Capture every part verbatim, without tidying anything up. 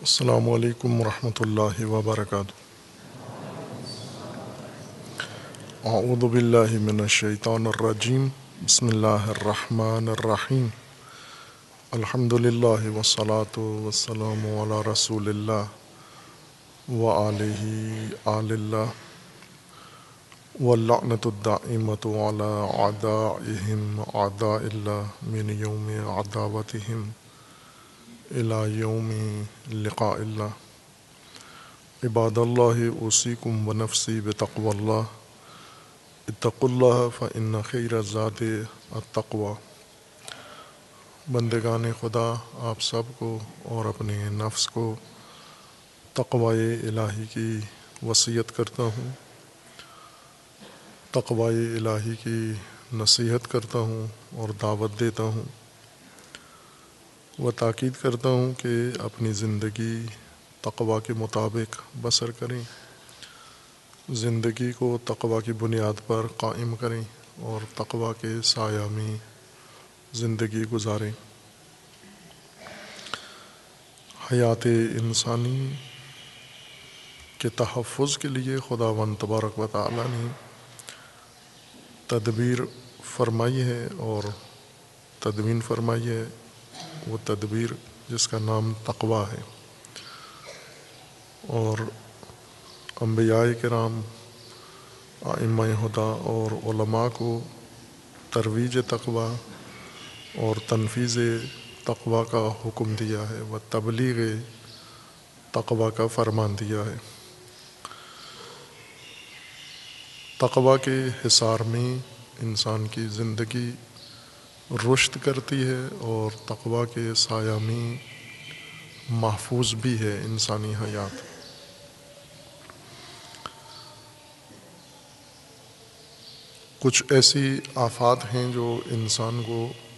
السلام علیکم ورحمۃ اللہ وبرکاتہ۔ اعوذ باللہ من الشیطان الرجیم، بسم اللہ الرحمن الرحیم۔ الحمد للہ والصلاة والسلام علی رسول اللہ وآلہ آل اللہ واللعنۃ الدائمۃ علی اعدائہم اعداء اللہ من یوم عداوتہم الی یوم لقاء اللہ۔ عباد اللہ اوصیکم ونفسی بتقوی اللہ، اتقوا اللہ فإن خیر الزاد التقوی۔ بندگان خدا، آپ سب کو اور اپنے نفس کو تقوی الہی کی وصیت کرتا ہوں، تقوی الہی کی نصیحت کرتا ہوں اور دعوت دیتا ہوں، و تاکید کرتا ہوں کہ اپنی زندگی تقوی کے مطابق بسر کریں، زندگی کو تقوی کی بنیاد پر قائم کریں اور تقوی کے سایہ میں زندگی گزاریں۔ حیات انسانی کے تحفظ کے لیے خداوند تبارک و تعالی نے تدبیر فرمائی ہے اور تدوین فرمائی ہے، وہ تدبیر جس کا نام تقوی ہے، اور انبیاء کرام، ائمہ ہدی اور علماء کو ترویج تقوی اور تنفیذ تقوی کا حکم دیا ہے و تبلیغ تقوی کا فرمان دیا ہے۔ تقوی کے حصار میں انسان کی زندگی رشد کرتی ہے اور تقوی کے سایہ میں محفوظ بھی ہے انسانی حیات۔ کچھ ایسی آفات ہیں جو انسان کو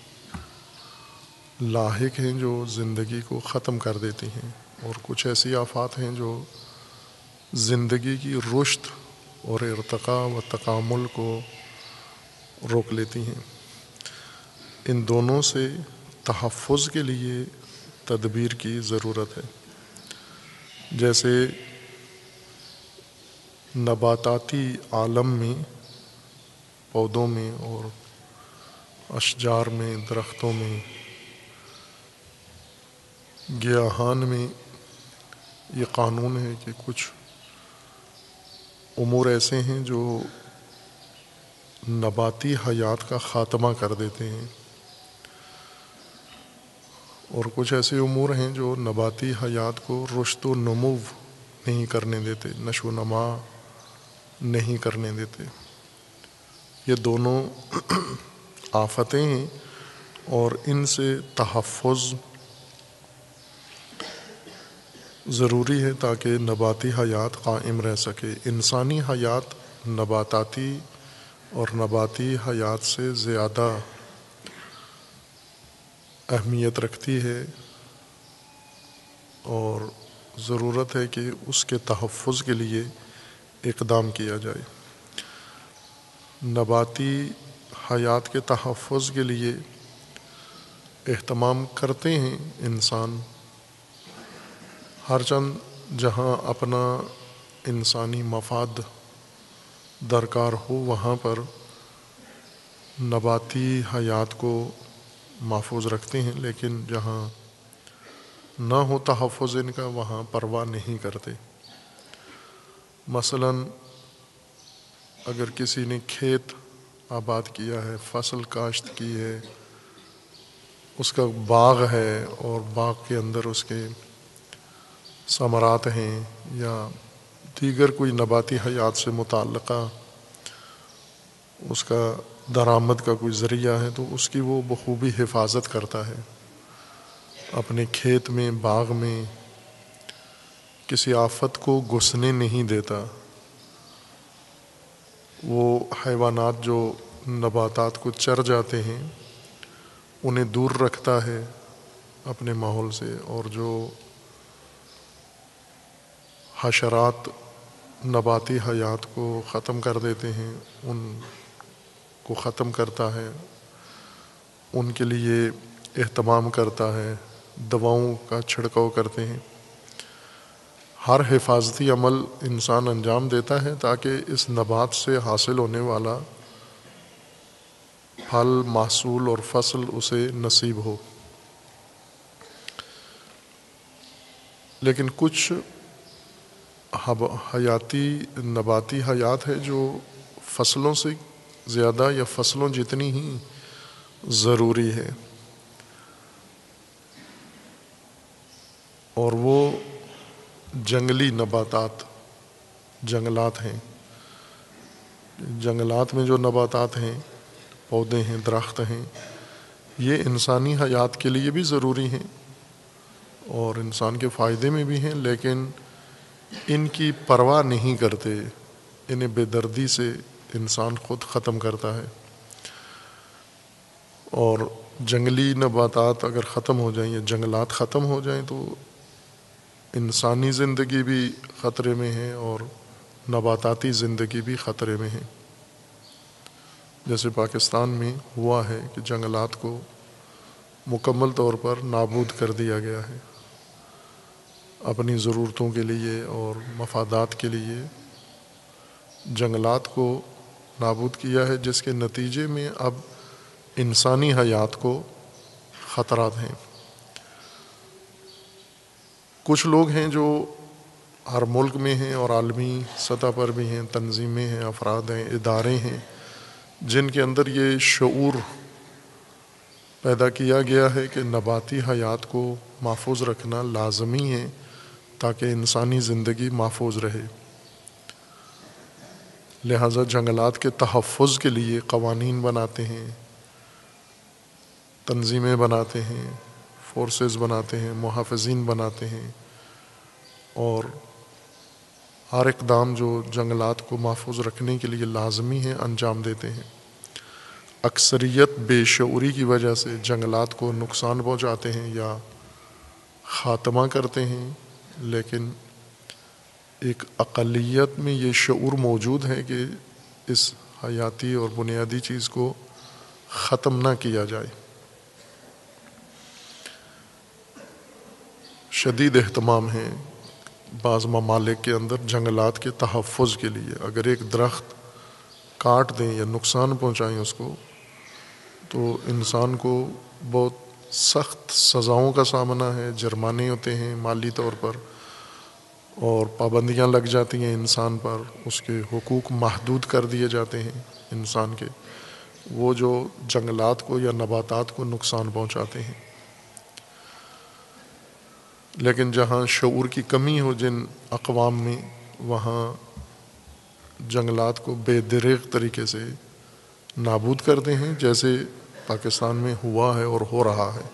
لاحق ہیں، جو زندگی کو ختم کر دیتی ہیں، اور کچھ ایسی آفات ہیں جو زندگی کی رشد اور ارتقاء و تکامل کو روک لیتی ہیں۔ ان دونوں سے تحفظ کے لیے تدبیر کی ضرورت ہے۔ جیسے نباتاتی عالم میں، پودوں میں اور اشجار میں، درختوں میں، گیاہان میں یہ قانون ہے کہ کچھ امور ایسے ہیں جو نباتی حیات کا خاتمہ کر دیتے ہیں، اور کچھ ایسے امور ہیں جو نباتی حیات کو رشد و نمو نہیں کرنے دیتے، نشو و نما نہیں کرنے دیتے۔ یہ دونوں آفتیں ہیں اور ان سے تحفظ ضروری ہے تاکہ نباتی حیات قائم رہ سکے۔ انسانی حیات نباتاتی اور نباتی حیات سے زیادہ اہمیت رکھتی ہے، اور ضرورت ہے کہ اس کے تحفظ کے لیے اقدام کیا جائے۔ نباتی حیات کے تحفظ کے لیے اہتمام کرتے ہیں انسان، ہر چند جہاں اپنا انسانی مفاد درکار ہو وہاں پر نباتی حیات کو محفوظ رکھتے ہیں، لیکن جہاں نہ ہو تحفظ ان کا وہاں پرواہ نہیں کرتے۔ مثلاً اگر کسی نے کھیت آباد کیا ہے، فصل کاشت کی ہے، اس کا باغ ہے اور باغ کے اندر اس کے ثمرات ہیں یا دیگر کوئی نباتی حیات سے متعلقہ اس کا درآمد کا کوئی ذریعہ ہے، تو اس کی وہ بخوبی حفاظت کرتا ہے، اپنے کھیت میں، باغ میں کسی آفت کو گھسنے نہیں دیتا۔ وہ حیوانات جو نباتات کو چر جاتے ہیں انہیں دور رکھتا ہے اپنے ماحول سے، اور جو حشرات نباتی حیات کو ختم کر دیتے ہیں ان کو ختم کرتا ہے، ان کے لیے اہتمام کرتا ہے، دواؤں کا چھڑکاؤ کرتے ہیں۔ ہر حفاظتی عمل انسان انجام دیتا ہے تاکہ اس نبات سے حاصل ہونے والا پھل، محصول اور فصل اسے نصیب ہو۔ لیکن کچھ حیاتی نباتی حیات ہے جو فصلوں سے زیادہ یا فصلوں جتنی ہی ضروری ہے، اور وہ جنگلی نباتات جنگلات ہیں۔ جنگلات میں جو نباتات ہیں، پودے ہیں، درخت ہیں، یہ انسانی حیات کے لیے بھی ضروری ہیں اور انسان کے فائدے میں بھی ہیں، لیکن ان کی پرواہ نہیں کرتے، انہیں بے دردی سے انسان خود ختم کرتا ہے۔ اور جنگلی نباتات اگر ختم ہو جائیں یا جنگلات ختم ہو جائیں تو انسانی زندگی بھی خطرے میں ہے اور نباتاتی زندگی بھی خطرے میں ہے۔ جیسے پاکستان میں ہوا ہے کہ جنگلات کو مکمل طور پر نابود کر دیا گیا ہے، اپنی ضرورتوں کے لیے اور مفادات کے لیے جنگلات کو نابود کیا ہے، جس کے نتیجے میں اب انسانی حیات کو خطرات ہیں۔ کچھ لوگ ہیں جو ہر ملک میں ہیں اور عالمی سطح پر بھی ہیں، تنظیمیں ہیں، افراد ہیں، ادارے ہیں، جن کے اندر یہ شعور پیدا کیا گیا ہے کہ نباتی حیات کو محفوظ رکھنا لازمی ہے تاکہ انسانی زندگی محفوظ رہے۔ لہٰذا جنگلات کے تحفظ کے لیے قوانین بناتے ہیں، تنظیمیں بناتے ہیں، فورسز بناتے ہیں، محافظین بناتے ہیں، اور ہر اقدام جو جنگلات کو محفوظ رکھنے کے لیے لازمی ہے انجام دیتے ہیں۔ اکثریت بے شعوری کی وجہ سے جنگلات کو نقصان پہنچاتے ہیں یا خاتمہ کرتے ہیں، لیکن ایک اقلیت میں یہ شعور موجود ہے کہ اس حیاتی اور بنیادی چیز کو ختم نہ کیا جائے۔ شدید اہتمام ہے بعض ممالک کے اندر جنگلات کے تحفظ کے لیے۔ اگر ایک درخت کاٹ دیں یا نقصان پہنچائیں اس کو تو انسان کو بہت سخت سزاؤں کا سامنا ہے، جرمانے ہوتے ہیں مالی طور پر، اور پابندیاں لگ جاتی ہیں انسان پر، اس کے حقوق محدود کر دیے جاتے ہیں انسان کے، وہ جو جنگلات کو یا نباتات کو نقصان پہنچاتے ہیں۔ لیکن جہاں شعور کی کمی ہو جن اقوام میں، وہاں جنگلات کو بے دریغ طریقے سے نابود کرتے ہیں، جیسے پاکستان میں ہوا ہے اور ہو رہا ہے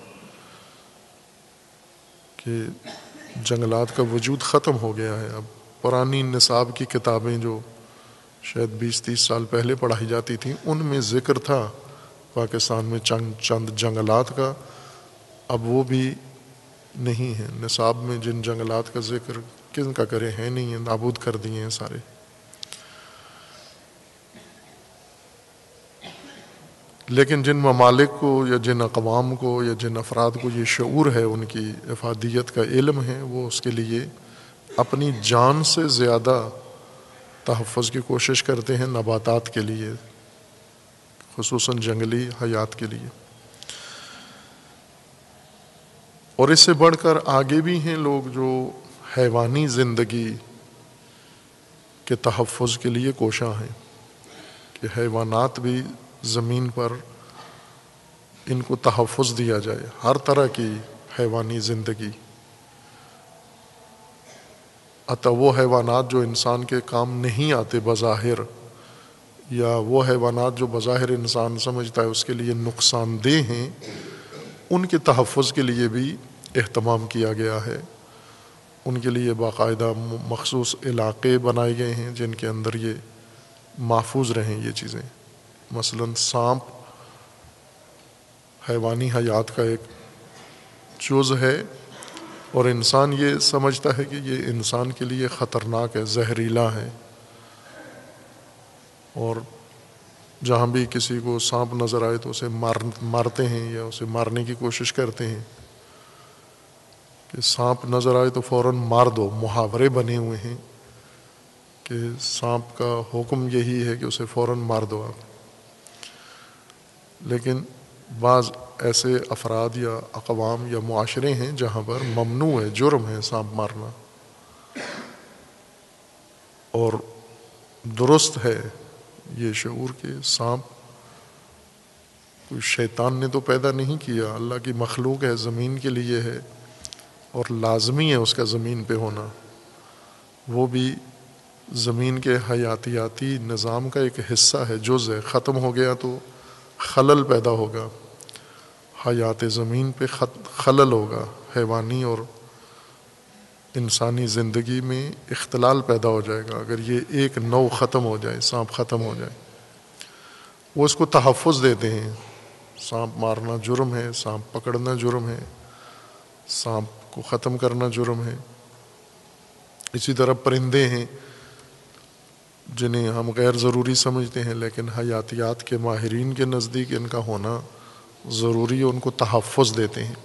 کہ جنگلات کا وجود ختم ہو گیا ہے۔ اب پرانی نصاب کی کتابیں جو شاید بیس تیس سال پہلے پڑھائی جاتی تھیں، ان میں ذکر تھا پاکستان میں چند چند جنگلات کا، اب وہ بھی نہیں ہے۔ نصاب میں جن جنگلات کا ذکر کن کا کرے ہیں نہیں ہیں، نابود کر دیے ہیں سارے۔ لیکن جن ممالک کو یا جن اقوام کو یا جن افراد کو یہ شعور ہے، ان کی افادیت کا علم ہے، وہ اس کے لیے اپنی جان سے زیادہ تحفظ کی کوشش کرتے ہیں نباتات کے لیے، خصوصاً جنگلی حیات کے لیے۔ اور اس سے بڑھ کر آگے بھی ہیں لوگ جو حیوانی زندگی کے تحفظ کے لیے کوشاں ہیں کہ حیوانات بھی زمین پر ان کو تحفظ دیا جائے، ہر طرح کی حیوانی زندگی، حتی وہ حیوانات جو انسان کے کام نہیں آتے بظاہر، یا وہ حیوانات جو بظاہر انسان سمجھتا ہے اس کے لیے نقصان دہ ہیں، ان کے تحفظ کے لیے بھی اہتمام کیا گیا ہے۔ ان کے لیے باقاعدہ مخصوص علاقے بنائے گئے ہیں جن کے اندر یہ محفوظ رہیں یہ چیزیں۔ مثلاً سانپ حیوانی حیات کا ایک جز ہے، اور انسان یہ سمجھتا ہے کہ یہ انسان کے لیے خطرناک ہے، زہریلا ہے، اور جہاں بھی کسی کو سانپ نظر آئے تو اسے مار مارتے ہیں یا اسے مارنے کی کوشش کرتے ہیں، کہ سانپ نظر آئے تو فوراً مار دو، محاورے بنے ہوئے ہیں کہ سانپ کا حکم یہی ہے کہ اسے فوراً مار دو آپ. لیکن بعض ایسے افراد یا اقوام یا معاشرے ہیں جہاں پر ممنوع ہے، جرم ہے سانپ مارنا، اور درست ہے یہ شعور کہ سانپ کوئی شیطان نے تو پیدا نہیں کیا، اللہ کی مخلوق ہے، زمین کے لیے ہے اور لازمی ہے اس کا زمین پہ ہونا. وہ بھی زمین کے حیاتیاتی نظام کا ایک حصہ ہے، جز ہے. ختم ہو گیا تو خلل پیدا ہوگا، حیات زمین پہ خلل ہوگا، حیوانی اور انسانی زندگی میں اختلال پیدا ہو جائے گا اگر یہ ایک نوع ختم ہو جائے، سانپ ختم ہو جائے. وہ اس کو تحفظ دیتے ہیں، سانپ مارنا جرم ہے، سانپ پکڑنا جرم ہے، سانپ کو ختم کرنا جرم ہے. اسی طرح پرندے ہیں جنہیں ہم غیر ضروری سمجھتے ہیں، لیکن حیاتیات کے ماہرین کے نزدیک ان کا ہونا ضروری ہے، ان کو تحفظ دیتے ہیں.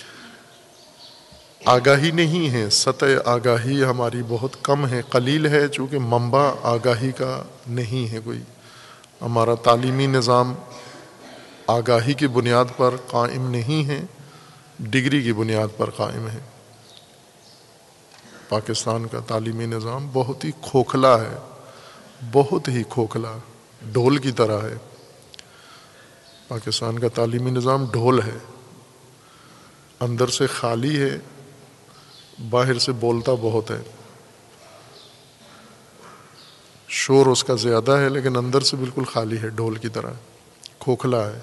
آگاہی نہیں ہے، سطح آگاہی ہماری بہت کم ہے، قلیل ہے، چونکہ منبع آگاہی کا نہیں ہے کوئی. ہمارا تعلیمی نظام آگاہی کی بنیاد پر قائم نہیں ہے، ڈگری کی بنیاد پر قائم ہے. پاکستان کا تعلیمی نظام بہت ہی کھوکھلا ہے، بہت ہی کھوکھلا، ڈھول کی طرح ہے. پاکستان کا تعلیمی نظام ڈھول ہے، اندر سے خالی ہے، باہر سے بولتا بہت ہے. شور اس کا زیادہ ہے لیکن اندر سے بالکل خالی ہے، ڈھول کی طرح کھوکھلا ہے.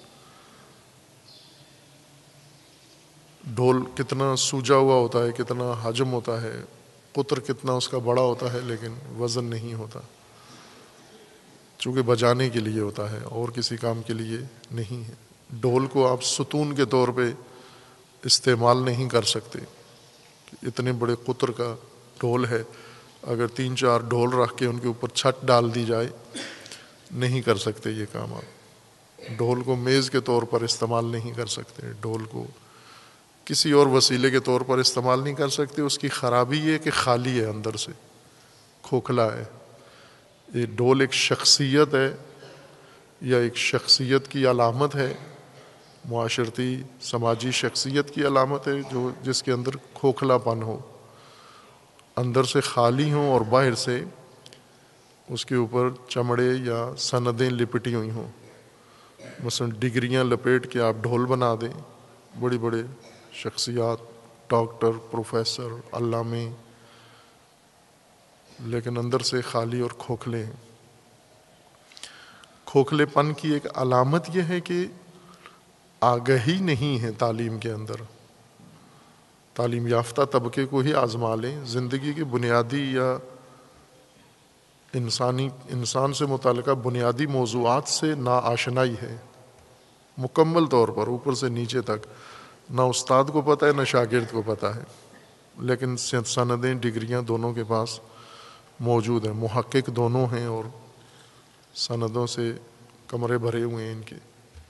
ڈھول کتنا سوجا ہوا ہوتا ہے، کتنا حجم ہوتا ہے، قطر کتنا اس کا بڑا ہوتا ہے، لیکن وزن نہیں ہوتا، چونکہ بجانے کے لیے ہوتا ہے اور کسی کام کے لیے نہیں ہے. ڈھول کو آپ ستون کے طور پہ استعمال نہیں کر سکتے. اتنے بڑے قطر کا ڈھول ہے، اگر تین چار ڈھول رکھ کے ان کے اوپر چھت ڈال دی جائے نہیں کر سکتے یہ کام. آپ ڈھول کو میز کے طور پر استعمال نہیں کر سکتے، ڈھول کو کسی اور وسیلے کے طور پر استعمال نہیں کر سکتے. اس کی خرابی یہ کہ خالی ہے، اندر سے کھوکھلا ہے. یہ ڈھول ایک شخصیت ہے یا ایک شخصیت کی علامت ہے، معاشرتی سماجی شخصیت کی علامت ہے جو جس کے اندر کھوکھلا پن ہو، اندر سے خالی ہوں اور باہر سے اس کے اوپر چمڑے یا سندیں لپٹی ہوئی ہوں. مثلا ڈگریاں لپیٹ کے آپ ڈھول بنا دیں، بڑی بڑے شخصیات، ڈاکٹر، پروفیسر، علامے، لیکن اندر سے خالی اور کھوکھلے ہیں. کھوکھلے پن کی ایک علامت یہ ہے کہ آگہی نہیں ہے تعلیم کے اندر. تعلیم یافتہ طبقے کو ہی آزما لیں، زندگی کی بنیادی یا انسانی انسان سے متعلقہ بنیادی موضوعات سے ناآشنائی ہے مکمل طور پر، اوپر سے نیچے تک. نہ استاد کو پتہ ہے نہ شاگرد کو پتہ ہے، لیکن سندیں، ڈگریاں دونوں کے پاس موجود ہیں. محقق دونوں ہیں اور سندوں سے کمرے بھرے ہوئے ہیں ان کے.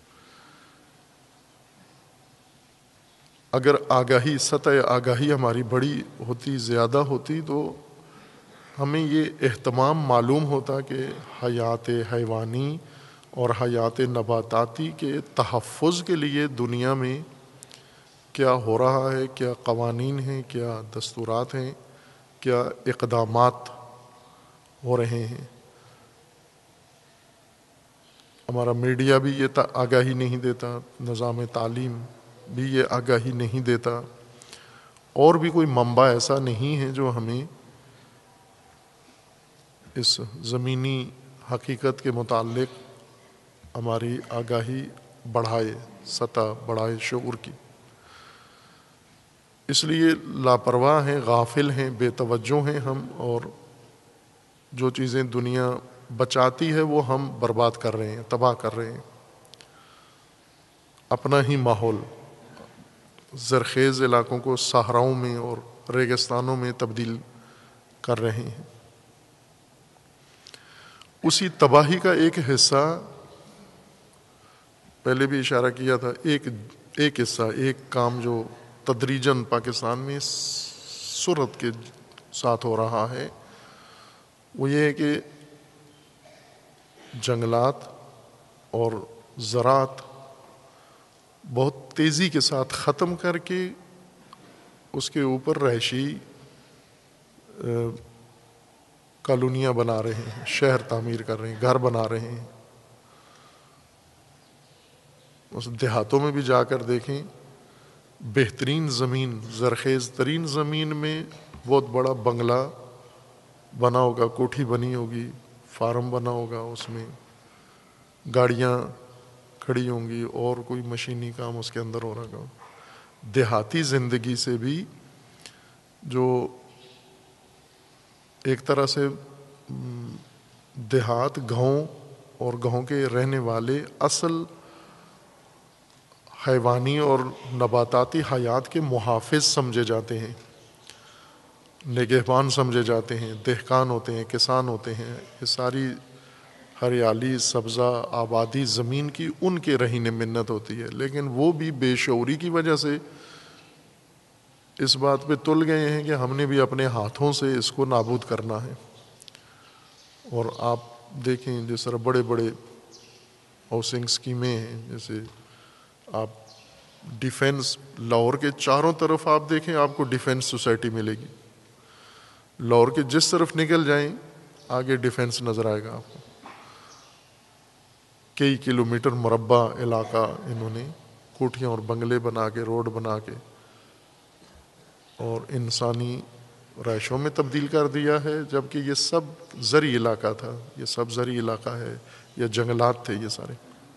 اگر آگاہی، سطح آگاہی ہماری بڑی ہوتی، زیادہ ہوتی، تو ہمیں یہ اہتمام معلوم ہوتا کہ حیات حیوانی اور حیات نباتاتی کے تحفظ کے لیے دنیا میں کیا ہو رہا ہے، کیا قوانین ہیں، کیا دستورات ہیں، کیا اقدامات ہو رہے ہیں. ہمارا میڈیا بھی یہ آگاہی نہیں دیتا، نظام تعلیم بھی یہ آگاہی نہیں دیتا، اور بھی کوئی منبع ایسا نہیں ہے جو ہمیں اس زمینی حقیقت کے متعلق ہماری آگاہی بڑھائے، سطح بڑھائے شعور کی. اس لیے لاپرواہ ہیں، غافل ہیں، بے توجہ ہیں ہم، اور جو چیزیں دنیا بچاتی ہے وہ ہم برباد کر رہے ہیں، تباہ کر رہے ہیں. اپنا ہی ماحول، زرخیز علاقوں کو صحراؤں میں اور ریگستانوں میں تبدیل کر رہے ہیں. اسی تباہی کا ایک حصہ پہلے بھی اشارہ کیا تھا، ایک ایک حصہ، ایک کام جو تدریجاً پاکستان میں سرعت کے ساتھ ہو رہا ہے وہ یہ ہے کہ جنگلات اور زراعت بہت تیزی کے ساتھ ختم کر کے اس کے اوپر رہائشی کالونیاں بنا رہے ہیں، شہر تعمیر کر رہے ہیں، گھر بنا رہے ہیں۔ اس دیہاتوں میں بھی جا کر دیکھیں، بہترین زمین، زرخیز ترین زمین میں بہت بڑا بنگلہ بنا ہوگا، کوٹھی بنی ہوگی، فارم بنا ہوگا، اس میں گاڑیاں کھڑی ہوں گی اور کوئی مشینی کام اس کے اندر ہو رہا ہوگا۔ دیہاتی زندگی سے بھی جو ایک طرح سے دیہات گاؤں اور گاؤں کے رہنے والے اصل حیوانی اور نباتاتی حیات کے محافظ سمجھے جاتے ہیں، نگہبان سمجھے جاتے ہیں، دہقان ہوتے ہیں، کسان ہوتے ہیں۔ یہ ساری ہریالی، سبزہ، آبادی زمین کی ان کے رہین منت ہوتی ہے، لیکن وہ بھی بے شعوری کی وجہ سے اس بات پہ تل گئے ہیں کہ ہم نے بھی اپنے ہاتھوں سے اس کو نابود کرنا ہے۔ اور آپ دیکھیں جس طرح بڑے بڑے ہاؤسنگ اسکیمیں ہیں، جیسے آپ ڈیفینس، لاہور کے چاروں طرف آپ دیکھیں آپ کو ڈیفینس سوسائٹی ملے گی، لاہور کے جس طرف نکل جائیں آگے ڈیفینس نظر آئے گا آپ کو۔ کئی کلومیٹر مربع علاقہ انہوں نے کوٹھیاں اور بنگلے بنا کے، روڈ بنا کے اور انسانی رہائشوں میں تبدیل کر دیا ہے، جبکہ یہ سب زرعی علاقہ تھا، یہ سب زرعی علاقہ ہے، یہ جنگلات تھے، یہ سارے۔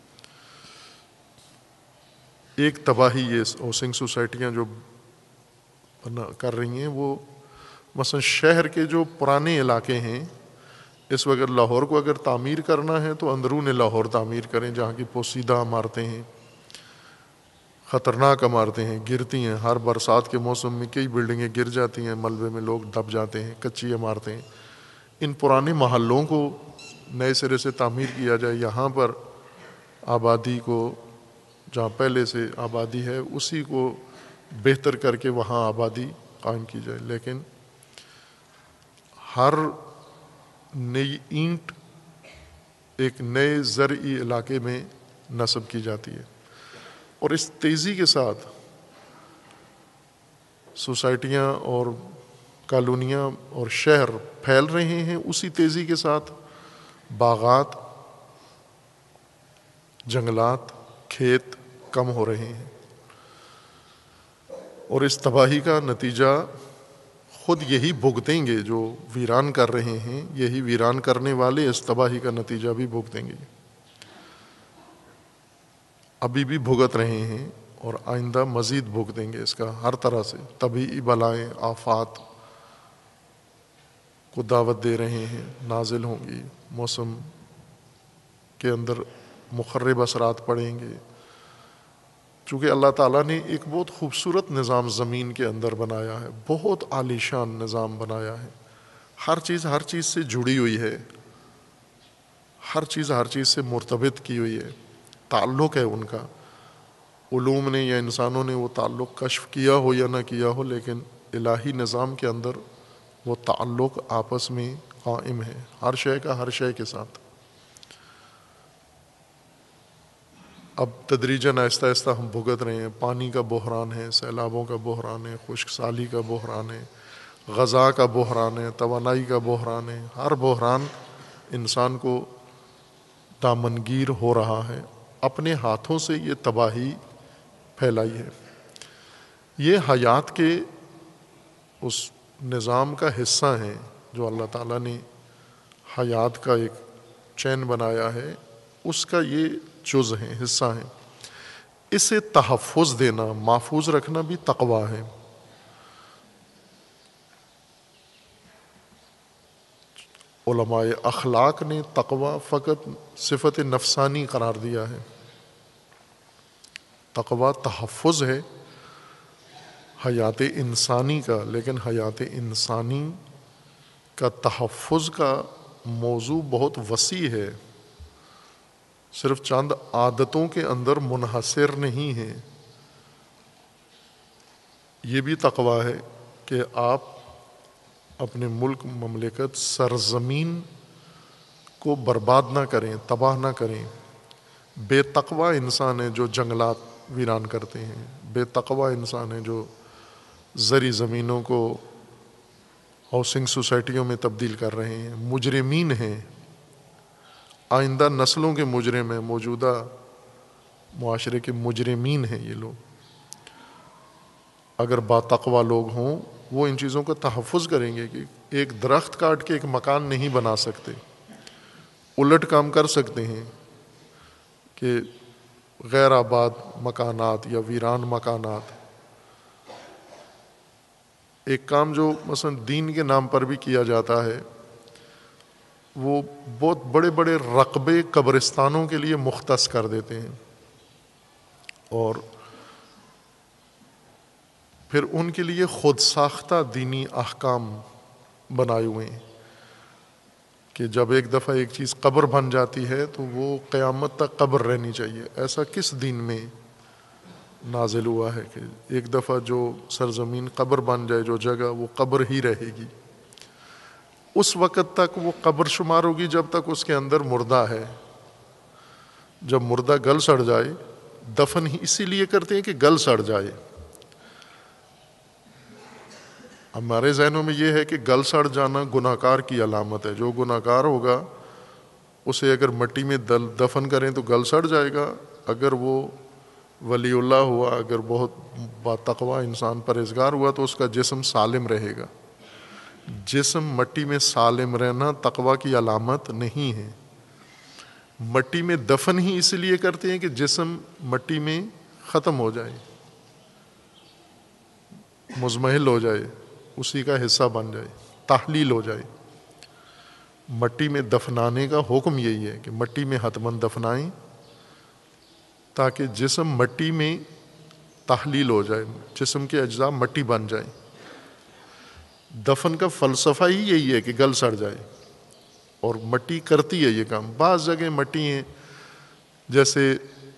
ایک تباہی یہ ہاؤسنگ سوسائٹیاں جو بنا کر رہی ہیں، وہ مثلا شہر کے جو پرانے علاقے ہیں، اس وقت لاہور کو اگر تعمیر کرنا ہے تو اندرون لاہور تعمیر کریں، جہاں کی پوسیدہ عمارتیں ہیں، خطرناک عمارتیں ہیں، گرتی ہیں، ہر برسات کے موسم میں کئی بلڈنگیں گر جاتی ہیں، ملبے میں لوگ دب جاتے ہیں، کچی عمارتیں۔ ان پرانے محلوں کو نئے سرے سے تعمیر کیا جائے، یہاں پر آبادی کو، جہاں پہلے سے آبادی ہے اسی کو بہتر کر کے وہاں آبادی قائم کی جائے۔ لیکن ہر نئی اینٹ ایک نئے زرعی علاقے میں نصب کی جاتی ہے، اور اس تیزی کے ساتھ سوسائٹیاں اور کالونیاں اور شہر پھیل رہے ہیں، اسی تیزی کے ساتھ باغات، جنگلات، کھیت کم ہو رہے ہیں، اور اس تباہی کا نتیجہ خود یہی بھگتیں گے جو ویران کر رہے ہیں، یہی ویران کرنے والے اس تباہی کا نتیجہ بھی بھگتیں گے، ابھی بھی بھگت رہے ہیں اور آئندہ مزید بھگتیں گے اس کا۔ ہر طرح سے طبعی بلائیں، آفات کو دعوت دے رہے ہیں، نازل ہوں گی، موسم کے اندر مخرب اثرات پڑیں گے، چونکہ اللہ تعالیٰ نے ایک بہت خوبصورت نظام زمین کے اندر بنایا ہے، بہت عالی شان نظام بنایا ہے، ہر چیز ہر چیز سے جڑی ہوئی ہے، ہر چیز ہر چیز سے مرتبط کی ہوئی ہے، تعلق ہے ان کا۔ علوم نے یا انسانوں نے وہ تعلق کشف کیا ہو یا نہ کیا ہو، لیکن الہی نظام کے اندر وہ تعلق آپس میں قائم ہے، ہر شے کا ہر شے کے ساتھ۔ اب تدریجاً آہستہ آہستہ ہم بھگت رہے ہیں، پانی کا بحران ہے، سیلابوں کا بحران ہے، خشک سالی کا بحران ہے، غذا کا بحران ہے، توانائی کا بحران ہے، ہر بحران انسان کو دامنگیر ہو رہا ہے، اپنے ہاتھوں سے یہ تباہی پھیلائی ہے۔ یہ حیات کے اس نظام کا حصہ ہیں جو اللہ تعالیٰ نے حیات کا ایک چین بنایا ہے، اس کا یہ جز ہیں، حصہ ہیں۔ اسے تحفظ دینا، محفوظ رکھنا بھی تقویٰ ہے۔ علماء اخلاق نے تقویٰ فقط صفت نفسانی قرار دیا ہے، تقویٰ تحفظ ہے حیات انسانی کا، لیکن حیات انسانی کا تحفظ کا موضوع بہت وسیع ہے، صرف چند عادتوں کے اندر منحصر نہیں ہے۔ یہ بھی تقویٰ ہے کہ آپ اپنے ملک مملکت سرزمین کو برباد نہ کریں، تباہ نہ کریں۔ بے تقویٰ انسان ہے جو جنگلات ویران کرتے ہیں، بے تقویٰ انسان ہے جو زرعی زمینوں کو ہاؤسنگ سوسائٹیوں میں تبدیل کر رہے ہیں، مجرمین ہیں، آئندہ نسلوں کے مجرم ہیں، موجودہ معاشرے کے مجرمین ہیں یہ لوگ۔ اگر با تقویٰ لوگ ہوں وہ ان چیزوں کا تحفظ کریں گے کہ ایک درخت کاٹ کے ایک مکان نہیں بنا سکتے، الٹ کام کر سکتے ہیں کہ غیر آباد مکانات یا ویران مکانات، ایک کام جو مثلا دین کے نام پر بھی کیا جاتا ہے، وہ بہت بڑے بڑے رقبے قبرستانوں کے لیے مختص کر دیتے ہیں، اور پھر ان کے لیے خود ساختہ دینی احکام بنائے ہوئے ہیں کہ جب ایک دفعہ ایک چیز قبر بن جاتی ہے تو وہ قیامت تک قبر رہنی چاہیے۔ ایسا کس دین میں نازل ہوا ہے کہ ایک دفعہ جو سرزمین قبر بن جائے، جو جگہ، وہ قبر ہی رہے گی، اس وقت تک وہ قبر شمار ہوگی جب تک اس کے اندر مردہ ہے۔ جب مردہ گل سڑ جائے، دفن ہی اسی لیے کرتے ہیں کہ گل سڑ جائے۔ ہمارے ذہنوں میں یہ ہے کہ گل سڑ جانا گناہ کار کی علامت ہے، جو گناہ کار ہوگا اسے اگر مٹی میں دفن کریں تو گل سڑ جائے گا، اگر وہ ولی اللہ ہوا، اگر بہت با تقویٰ انسان پرہیزگار ہوا تو اس کا جسم سالم رہے گا۔ جسم مٹی میں سالم رہنا تقویٰ کی علامت نہیں ہے۔ مٹی میں دفن ہی اس لیے کرتے ہیں کہ جسم مٹی میں ختم ہو جائے، مزمحل ہو جائے، اسی کا حصہ بن جائے، تحلیل ہو جائے۔ مٹی میں دفنانے کا حکم یہی ہے کہ مٹی میں حتماً دفنائیں تاکہ جسم مٹی میں تحلیل ہو جائے، جسم کے اجزاء مٹی بن جائیں۔ دفن کا فلسفہ ہی یہی ہے کہ گل سڑ جائے، اور مٹی کرتی ہے یہ کام۔ بعض جگہ مٹی ہیں، جیسے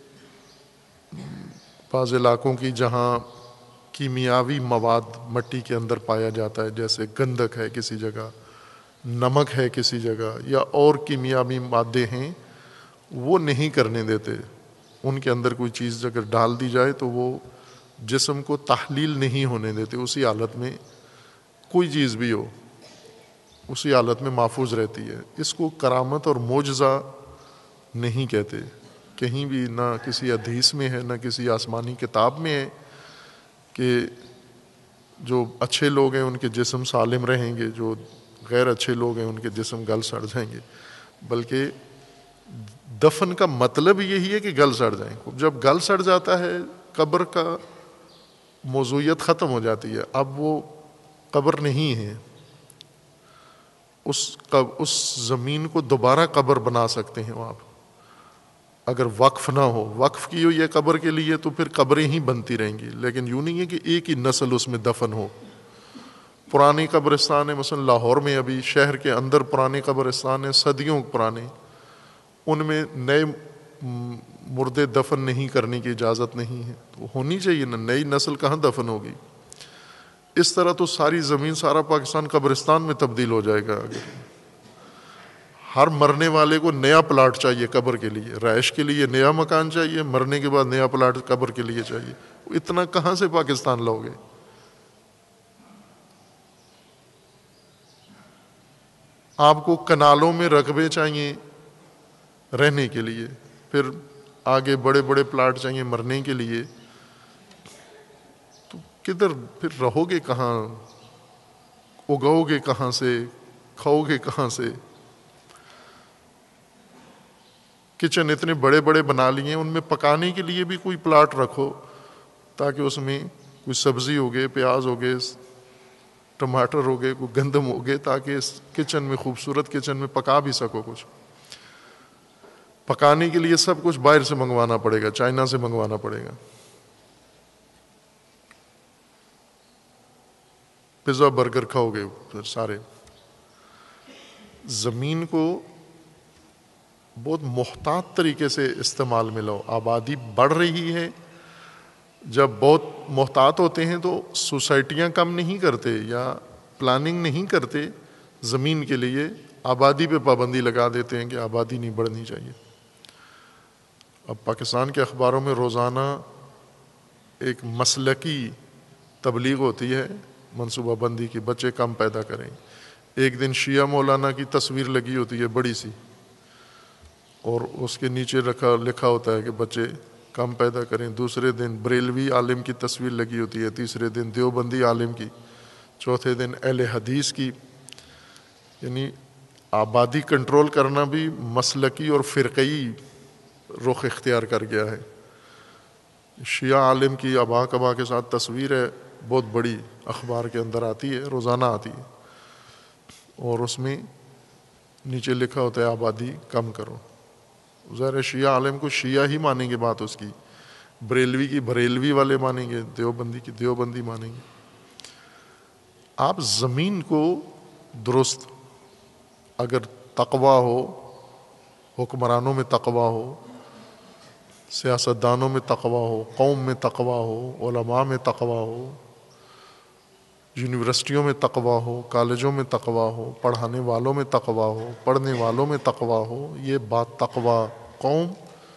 بعض علاقوں کی جہاں کیمیاوی مواد مٹی کے اندر پایا جاتا ہے، جیسے گندک ہے کسی جگہ، نمک ہے کسی جگہ، یا اور کیمیاوی مادے ہیں، وہ نہیں کرنے دیتے۔ ان کے اندر کوئی چیز اگر ڈال دی جائے تو وہ جسم کو تحلیل نہیں ہونے دیتے، اسی حالت میں کوئی چیز بھی ہو اسی حالت میں محفوظ رہتی ہے۔ اس کو کرامت اور معجزہ نہیں کہتے، کہیں بھی نہ کسی حدیث میں ہے، نہ کسی آسمانی کتاب میں ہے کہ جو اچھے لوگ ہیں ان کے جسم سالم رہیں گے، جو غیر اچھے لوگ ہیں ان کے جسم گل سڑ جائیں گے۔ بلکہ دفن کا مطلب یہی ہے کہ گل سڑ جائیں۔ جب گل سڑ جاتا ہے قبر کا موضوعیت ختم ہو جاتی ہے، اب وہ قبر نہیں ہے۔ اس اس زمین کو دوبارہ قبر بنا سکتے ہیں آپ اگر وقف نہ ہو، وقف کی ہو یہ قبر کے لیے تو پھر قبریں ہی بنتی رہیں گی، لیکن یوں نہیں ہے کہ ایک ہی نسل اس میں دفن ہو۔ پرانی قبرستان ہے، مثلا لاہور میں ابھی شہر کے اندر پرانے قبرستان ہیں، صدیوں پرانے، ان میں نئے مردے دفن نہیں کرنے کی اجازت نہیں ہے، تو ہونی چاہیے نا، نئی نسل کہاں دفن ہوگی؟ اس طرح تو ساری زمین، سارا پاکستان قبرستان میں تبدیل ہو جائے گا۔ ہر مرنے والے کو نیا پلاٹ چاہیے قبر کے لیے، رہائش کے لیے نیا مکان چاہیے، مرنے کے بعد نیا پلاٹ قبر کے لیے چاہیے۔ اتنا کہاں سے پاکستان لاؤ گے؟ آپ کو کنالوں میں رقبے چاہیے رہنے کے لیے، پھر آگے بڑے بڑے پلاٹ چاہیے مرنے کے لیے، تو کدھر پھر رہو گے کہاں؟ اگاؤ گے کہاں سے؟ کھاؤ گے کہاں سے؟ کچن اتنے بڑے بڑے بنا لیے ہیں، ان میں پکانے کے لیے بھی کوئی پلاٹ رکھو تاکہ اس میں کوئی سبزی ہوگے، پیاز ہوگے، ٹماٹر ہوگے، کوئی گندم ہوگے، تاکہ اس کچن میں، خوبصورت کچن میں پکا بھی سکو کچھ۔ پکانے کے لیے سب کچھ باہر سے منگوانا پڑے گا، چائنا سے منگوانا پڑے گا۔ پیزا برگر کھاؤ گے پھر سارے۔ زمین کو بہت محتاط طریقے سے استعمال میں لاؤ۔ آبادی بڑھ رہی ہے، جب بہت محتاط ہوتے ہیں تو سوسائٹیاں کم نہیں کرتے یا پلاننگ نہیں کرتے زمین کے لیے، آبادی پہ پابندی لگا دیتے ہیں کہ آبادی نہیں بڑھنی چاہیے۔ اب پاکستان کے اخباروں میں روزانہ ایک مسلکی تبلیغ ہوتی ہے منصوبہ بندی کی، بچے کم پیدا کریں۔ ایک دن شیعہ مولانا کی تصویر لگی ہوتی ہے بڑی سی، اور اس کے نیچے رکھا لکھا ہوتا ہے کہ بچے کم پیدا کریں۔ دوسرے دن بریلوی عالم کی تصویر لگی ہوتی ہے، تیسرے دن دیوبندی عالم کی، چوتھے دن اہل حدیث کی۔ یعنی آبادی کنٹرول کرنا بھی مسلکی اور فرقی رخ اختیار کر گیا ہے۔ شیعہ عالم کی ابا کبا کے ساتھ تصویر ہے، بہت بڑی، اخبار کے اندر آتی ہے، روزانہ آتی ہے، اور اس میں نیچے لکھا ہوتا ہے آبادی کم کرو۔ ظاہر شیعہ عالم کو شیعہ ہی مانیں گے بات اس کی، بریلوی کی بریلوی والے مانیں گے، دیوبندی کی دیوبندی مانیں گے۔ آپ زمین کو درست، اگر تقویٰ ہو، حکمرانوں میں تقویٰ ہو، سیاستدانوں میں تقویٰ ہو، قوم میں تقویٰ ہو، علماء میں تقویٰ ہو، یونیورسٹیوں میں تقویٰ ہو، کالجوں میں تقویٰ ہو، پڑھانے والوں میں تقویٰ ہو، پڑھنے والوں میں تقویٰ ہو، یہ بات تقویٰ قوم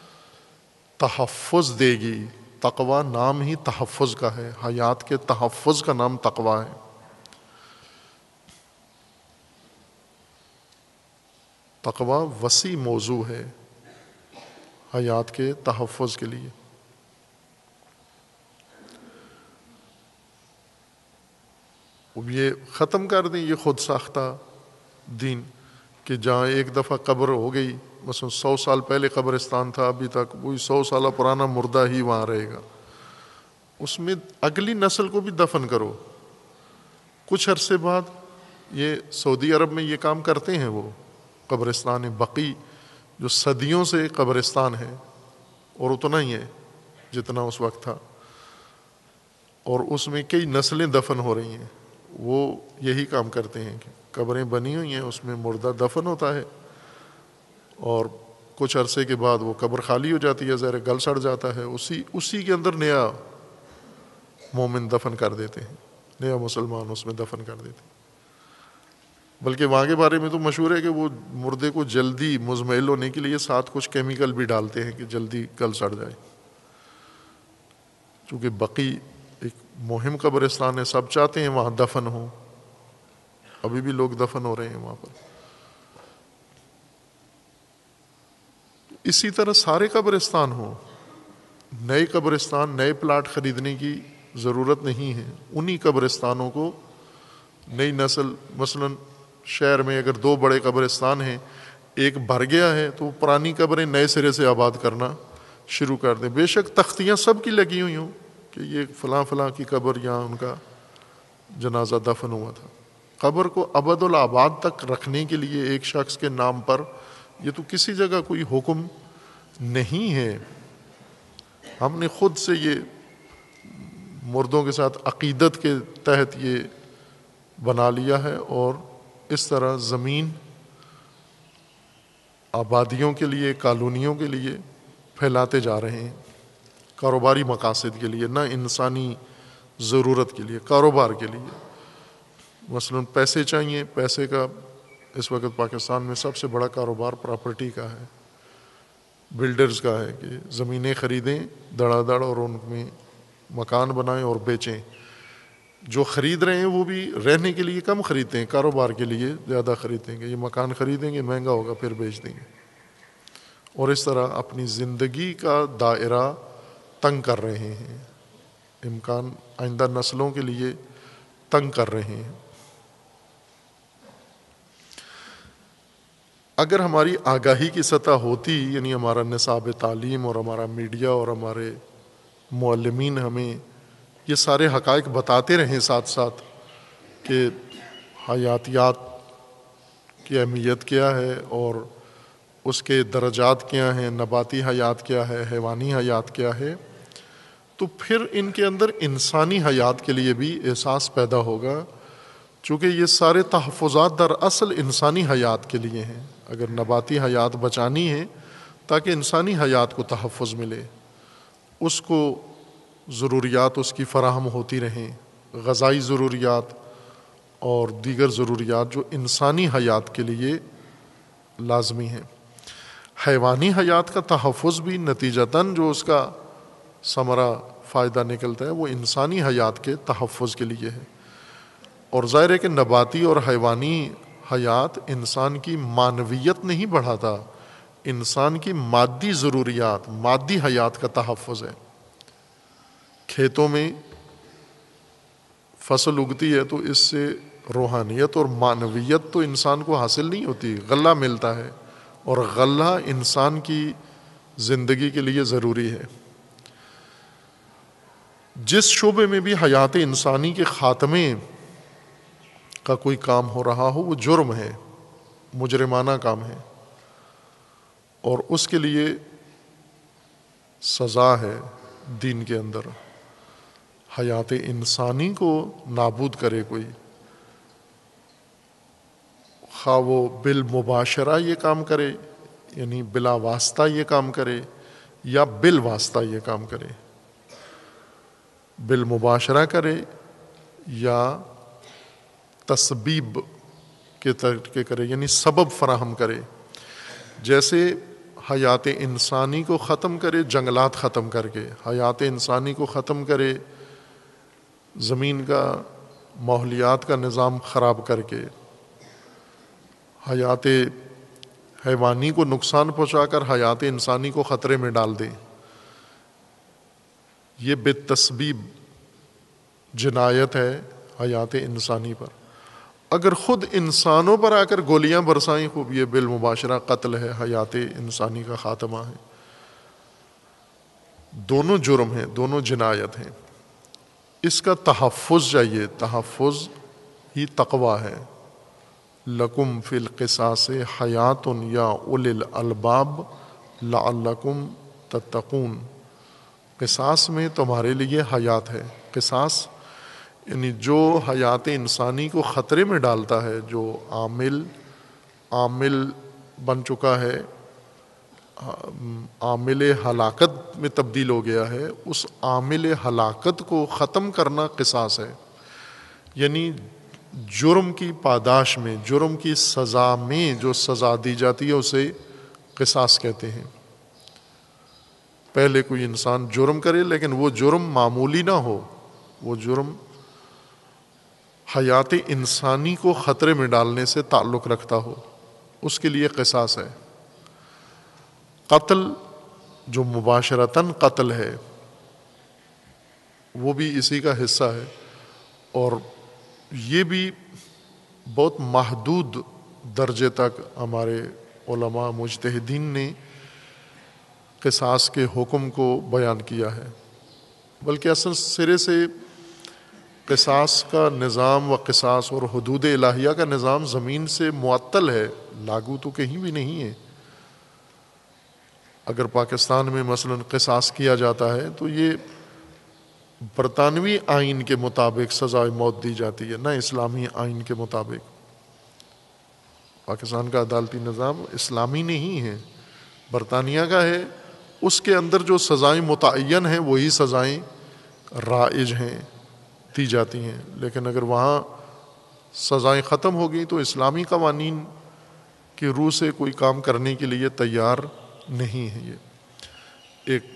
تحفظ دے گی۔ تقویٰ نام ہی تحفظ کا ہے، حیات کے تحفظ کا نام تقویٰ ہے۔ تقویٰ وسیع موضوع ہے حیات کے تحفظ کے لیے۔ اب یہ ختم کر دیں یہ خود ساختہ دین کہ جہاں ایک دفعہ قبر ہو گئی، مثلا سو سال پہلے قبرستان تھا، ابھی تک وہی سو سالہ پرانا مردہ ہی وہاں رہے گا، اس میں اگلی نسل کو بھی دفن کرو۔ کچھ عرصے بعد یہ سعودی عرب میں یہ کام کرتے ہیں، وہ قبرستان بقی جو صدیوں سے قبرستان ہے، اور اتنا ہی ہے جتنا اس وقت تھا، اور اس میں کئی نسلیں دفن ہو رہی ہیں۔ وہ یہی کام کرتے ہیں کہ قبریں بنی ہوئی ہیں، اس میں مردہ دفن ہوتا ہے، اور کچھ عرصے کے بعد وہ قبر خالی ہو جاتی ہے، ظاہر گل سڑ جاتا ہے، اسی اسی کے اندر نیا مومن دفن کر دیتے ہیں، نیا مسلمان اس میں دفن کر دیتے ہیں۔ بلکہ وہاں کے بارے میں تو مشہور ہے کہ وہ مردے کو جلدی مزمحل ہونے کے لیے ساتھ کچھ کیمیکل بھی ڈالتے ہیں کہ جلدی گل سڑ جائے۔ چونکہ بقی ایک مہم قبرستان ہے، سب چاہتے ہیں وہاں دفن ہوں، ابھی بھی لوگ دفن ہو رہے ہیں وہاں پر۔ اسی طرح سارے قبرستان ہوں، نئے قبرستان نئے پلاٹ خریدنے کی ضرورت نہیں ہے، انہی قبرستانوں کو نئی نسل، مثلاً شہر میں اگر دو بڑے قبرستان ہیں، ایک بھر گیا ہے تو پرانی قبریں نئے سرے سے آباد کرنا شروع کر دیں۔ بے شک تختیاں سب کی لگی ہوئی ہوں کہ یہ فلاں فلاں کی قبر یہاں ان کا جنازہ دفن ہوا تھا۔ قبر کو ابد الآباد تک رکھنے کے لیے ایک شخص کے نام پر یہ تو کسی جگہ کوئی حکم نہیں ہے، ہم نے خود سے یہ مردوں کے ساتھ عقیدت کے تحت یہ بنا لیا ہے، اور اس طرح زمین آبادیوں کے لیے، کالونیوں کے لیے پھیلاتے جا رہے ہیں، کاروباری مقاصد کے لیے، نہ انسانی ضرورت کے لیے، کاروبار کے لیے۔ مثلاً پیسے چاہیے، پیسے کا اس وقت پاکستان میں سب سے بڑا کاروبار پراپرٹی کا ہے، بلڈرز کا ہے کہ زمینیں خریدیں دڑا دڑ اور ان میں مکان بنائیں اور بیچیں۔ جو خرید رہے ہیں وہ بھی رہنے کے لیے کم خریدتے ہیں، کاروبار کے لیے زیادہ خریدیں گے، یہ مکان خریدیں گے مہنگا ہوگا پھر بیچ دیں گے، اور اس طرح اپنی زندگی کا دائرہ تنگ کر رہے ہیں، امکان آئندہ نسلوں کے لیے تنگ کر رہے ہیں۔ اگر ہماری آگاہی کی سطح ہوتی، یعنی ہمارا نصاب تعلیم اور ہمارا میڈیا اور ہمارے معلمین ہمیں یہ سارے حقائق بتاتے رہیں ساتھ ساتھ کہ حیاتیات کی اہمیت کیا ہے اور اس کے درجات کیا ہیں، نباتی حیات کیا ہے، حیوانی حیات کیا ہے، تو پھر ان کے اندر انسانی حیات کے لیے بھی احساس پیدا ہوگا، چونکہ یہ سارے تحفظات در اصل انسانی حیات کے لیے ہیں۔ اگر نباتی حیات بچانی ہے تاکہ انسانی حیات کو تحفظ ملے، اس کو ضروریات اس کی فراہم ہوتی رہیں، غذائی ضروریات اور دیگر ضروریات جو انسانی حیات کے لیے لازمی ہیں۔ حیوانی حیات کا تحفظ بھی نتیجتاً جو اس کا ثمرہ فائدہ نکلتا ہے وہ انسانی حیات کے تحفظ کے لیے ہے۔ اور ظاہر ہے کہ نباتی اور حیوانی حیات انسان کی معنویت نہیں بڑھاتا، انسان کی مادی ضروریات، مادی حیات کا تحفظ ہے۔ کھیتوں میں فصل اگتی ہے تو اس سے روحانیت اور معنویت تو انسان کو حاصل نہیں ہوتی، غلہ ملتا ہے، اور غلہ انسان کی زندگی کے لیے ضروری ہے۔ جس شعبے میں بھی حیات انسانی کے خاتمے کا کوئی کام ہو رہا ہو وہ جرم ہے، مجرمانہ کام ہے، اور اس کے لیے سزا ہے دین کے اندر۔ حیات انسانی کو نابود کرے کوئی، خواہ وہ بالمباشرہ یہ کام کرے یعنی بلا واسطہ یہ کام کرے یا بالواسطہ یہ کام کرے، بالمباشرہ کرے یا تسبیب کے طریقے کرے یعنی سبب فراہم کرے، جیسے حیات انسانی کو ختم کرے جنگلات ختم کر کے، حیات انسانی کو ختم کرے زمین کا ماحولیات کا نظام خراب کر کے، حیات حیوانی کو نقصان پہنچا کر حیات انسانی کو خطرے میں ڈال دے، یہ بالتسبیب جنایت ہے حیات انسانی پر۔ اگر خود انسانوں پر آ کر گولیاں برسائیں خوب یہ بالمباشرہ قتل ہے، حیات انسانی کا خاتمہ ہے۔ دونوں جرم ہیں، دونوں جنایت ہیں۔ اس کا تحفظ چاہیے، تحفظ ہی تقوی ہے۔ لکم فی القصاص حیات یا اولی الالباب لعلکم تتقون، قصاص میں تمہارے لیے حیات ہے۔ قصاص یعنی جو حیات انسانی کو خطرے میں ڈالتا ہے، جو عامل عامل بن چکا ہے، عامل ہلاکت میں تبدیل ہو گیا ہے، اس عامل ہلاکت کو ختم کرنا قصاص ہے۔ یعنی جرم کی پاداش میں، جرم کی سزا میں جو سزا دی جاتی ہے اسے قصاص کہتے ہیں۔ پہلے کوئی انسان جرم کرے لیکن وہ جرم معمولی نہ ہو، وہ جرم حیات انسانی کو خطرے میں ڈالنے سے تعلق رکھتا ہو، اس کے لیے قصاص ہے۔ قتل جو مباشرتاً قتل ہے وہ بھی اسی کا حصہ ہے، اور یہ بھی بہت محدود درجے تک ہمارے علماء مجتہدین نے قصاص کے حکم کو بیان کیا ہے، بلکہ اصل سرے سے قصاص کا نظام و قصاص اور حدود الہیہ کا نظام زمین سے معطل ہے، لاگو تو کہیں بھی نہیں ہے۔ اگر پاکستان میں مثلا قصاص کیا جاتا ہے تو یہ برطانوی آئین کے مطابق سزائے موت دی جاتی ہے، نہ اسلامی آئین کے مطابق۔ پاکستان کا عدالتی نظام اسلامی نہیں ہے، برطانیہ کا ہے، اس کے اندر جو سزائیں متعین ہیں وہی سزائیں رائج ہیں، دی جاتی ہیں۔ لیکن اگر وہاں سزائیں ختم ہو گئی تو اسلامی قوانین کی روح سے کوئی کام کرنے کے لیے تیار نہیں ہے۔ یہ ایک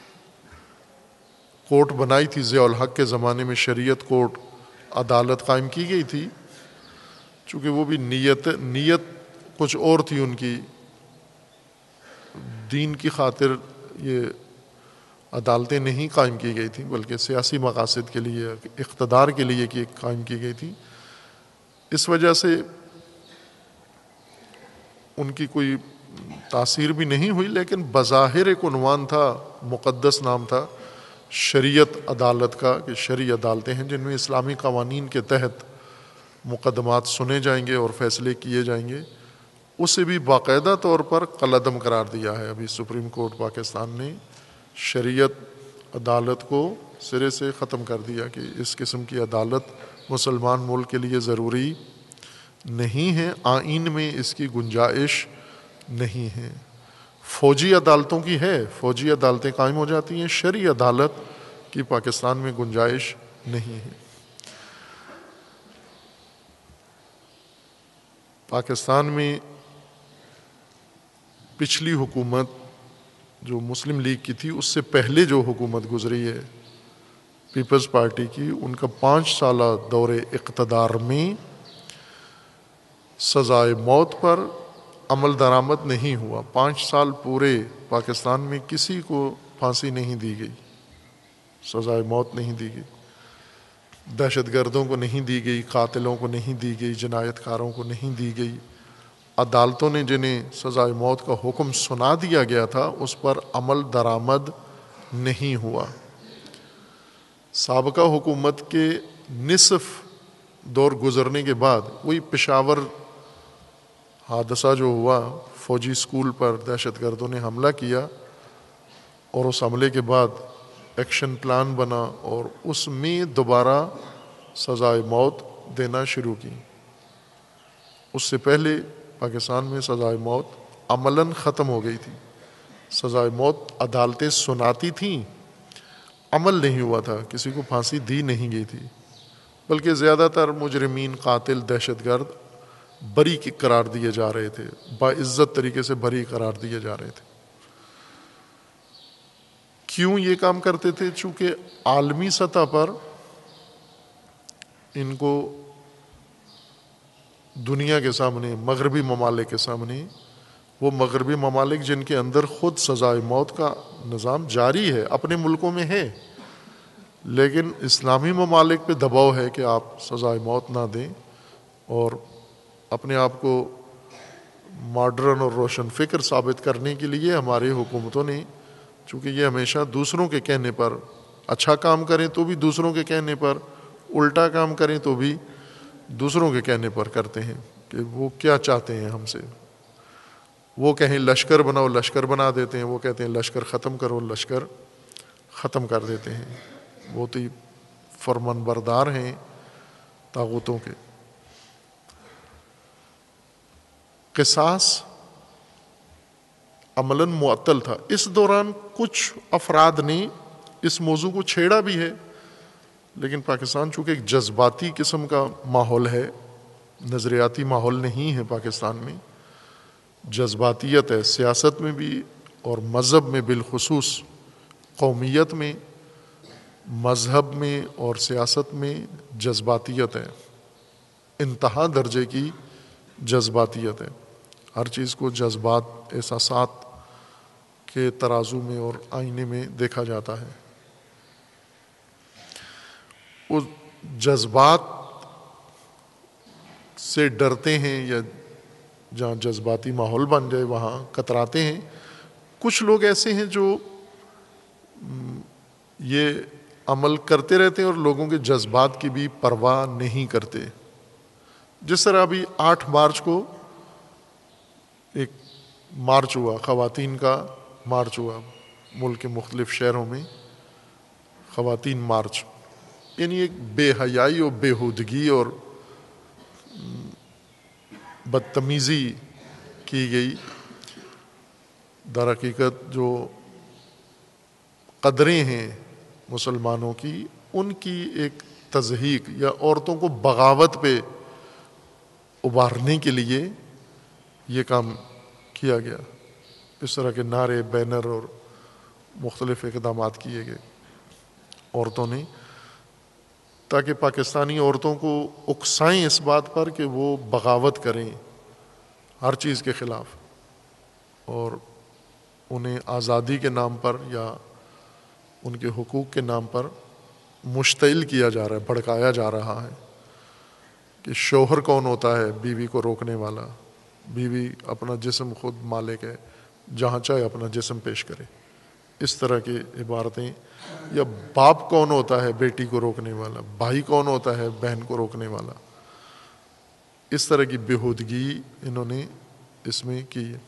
کورٹ بنائی تھی ضیاء الحق کے زمانے میں، شریعت کورٹ عدالت قائم کی گئی تھی، چونکہ وہ بھی نیت نیت کچھ اور تھی ان کی، دین کی خاطر یہ عدالتیں نہیں قائم کی گئی تھیں بلکہ سیاسی مقاصد کے لیے، اقتدار کے لیے کی قائم کی گئی تھی۔ اس وجہ سے ان کی کوئی تاثیر بھی نہیں ہوئی، لیکن بظاہر ایک عنوان تھا، مقدس نام تھا شریعت عدالت کا، کہ شرعی عدالتیں ہیں جن میں اسلامی قوانین کے تحت مقدمات سنے جائیں گے اور فیصلے کیے جائیں گے۔ اسے بھی باقاعدہ طور پر قلعدم قرار دیا ہے ابھی سپریم کورٹ پاکستان نے، شریعت عدالت کو سرے سے ختم کر دیا کہ اس قسم کی عدالت مسلمان ملک کے لیے ضروری نہیں ہے، آئین میں اس کی گنجائش نہیں ہے۔ فوجی عدالتوں کی ہے، فوجی عدالتیں قائم ہو جاتی ہیں، شرعی عدالت کی پاکستان میں گنجائش نہیں ہے۔ پاکستان میں پچھلی حکومت جو مسلم لیگ کی تھی، اس سے پہلے جو حکومت گزری ہے پیپلز پارٹی کی، ان کا پانچ سالہ دور اقتدار میں سزائے موت پر عمل درآمد نہیں ہوا۔ پانچ سال پورے پاکستان میں کسی کو پھانسی نہیں دی گئی، سزائے موت نہیں دی گئی، دہشت گردوں کو نہیں دی گئی، قاتلوں کو نہیں دی گئی، جنایت کاروں کو نہیں دی گئی۔ عدالتوں نے جنہیں سزائے موت کا حکم سنا دیا گیا تھا اس پر عمل درآمد نہیں ہوا۔ سابقہ حکومت کے نصف دور گزرنے کے بعد وہی پشاور حادثہ جو ہوا، فوجی اسکول پر دہشت گردوں نے حملہ کیا، اور اس حملے کے بعد ایکشن پلان بنا اور اس میں دوبارہ سزائے موت دینا شروع کی۔ اس سے پہلے پاکستان میں سزائے موت عملاً ختم ہو گئی تھی۔ سزائے موت عدالتیں سناتی تھیں، عمل نہیں ہوا تھا، کسی کو پھانسی دی نہیں گئی تھی، بلکہ زیادہ تر مجرمین، قاتل، دہشت گرد بری قرار دیے جا رہے تھے، باعزت طریقے سے بری قرار دیے جا رہے تھے۔ کیوں یہ کام کرتے تھے؟ چونکہ عالمی سطح پر ان کو دنیا کے سامنے، مغربی ممالک کے سامنے، وہ مغربی ممالک جن کے اندر خود سزائے موت کا نظام جاری ہے، اپنے ملکوں میں ہے، لیکن اسلامی ممالک پہ دباؤ ہے کہ آپ سزائے موت نہ دیں، اور اپنے آپ کو ماڈرن اور روشن فکر ثابت کرنے کے لیے ہماری حکومتوں نے، چونکہ یہ ہمیشہ دوسروں کے کہنے پر، اچھا کام کریں تو بھی دوسروں کے کہنے پر، الٹا کام کریں تو بھی دوسروں کے کہنے پر کرتے ہیں کہ وہ کیا چاہتے ہیں ہم سے۔ وہ کہیں لشکر بناؤ، لشکر بنا دیتے ہیں، وہ کہتے ہیں لشکر ختم کرو، لشکر ختم کر دیتے ہیں۔ بہت ہی فرمان بردار ہیں طاغوتوں کے۔ قصاص عملاً معطل تھا۔ اس دوران کچھ افراد نے اس موضوع کو چھیڑا بھی ہے، لیکن پاکستان چونکہ ایک جذباتی قسم کا ماحول ہے، نظریاتی ماحول نہیں ہے پاکستان میں، جذباتیت ہے سیاست میں بھی اور مذہب میں، بالخصوص قومیت میں، مذہب میں اور سیاست میں جذباتیت ہے، انتہا درجے کی جذباتیت ہے۔ ہر چیز کو جذبات، احساسات کے ترازو میں اور آئینے میں دیکھا جاتا ہے۔ اس جذبات سے ڈرتے ہیں، یا جہاں جذباتی ماحول بن جائے وہاں کتراتے ہیں۔ کچھ لوگ ایسے ہیں جو یہ عمل کرتے رہتے ہیں اور لوگوں کے جذبات کی بھی پرواہ نہیں کرتے۔ جس طرح ابھی آٹھ مارچ کو ایک مارچ ہوا، خواتین کا مارچ ہوا ملک کے مختلف شہروں میں، خواتین مارچ، یعنی ایک بے حیائی اور بےہودگی اور بدتمیزی کی گئی۔ در حقیقت جو قدریں ہیں مسلمانوں کی، ان کی ایک تضحیک یا عورتوں کو بغاوت پہ ابھارنے کے لیے یہ کام کیا گیا۔ اس طرح کے نعرے، بینر اور مختلف اقدامات کیے گئے عورتوں نے، تاکہ پاکستانی عورتوں کو اکسائیں اس بات پر کہ وہ بغاوت کریں ہر چیز کے خلاف، اور انہیں آزادی کے نام پر یا ان کے حقوق کے نام پر مشتعل کیا جا رہا ہے، بھڑکایا جا رہا ہے کہ شوہر کون ہوتا ہے بیوی کو روکنے والا، بیوی اپنا جسم خود مالک ہے، جہاں چاہے اپنا جسم پیش کرے، اس طرح کی عبارتیں۔ یا باپ کون ہوتا ہے بیٹی کو روکنے والا، بھائی کون ہوتا ہے بہن کو روکنے والا، اس طرح کی بےہودگی انہوں نے اس میں کی ہے۔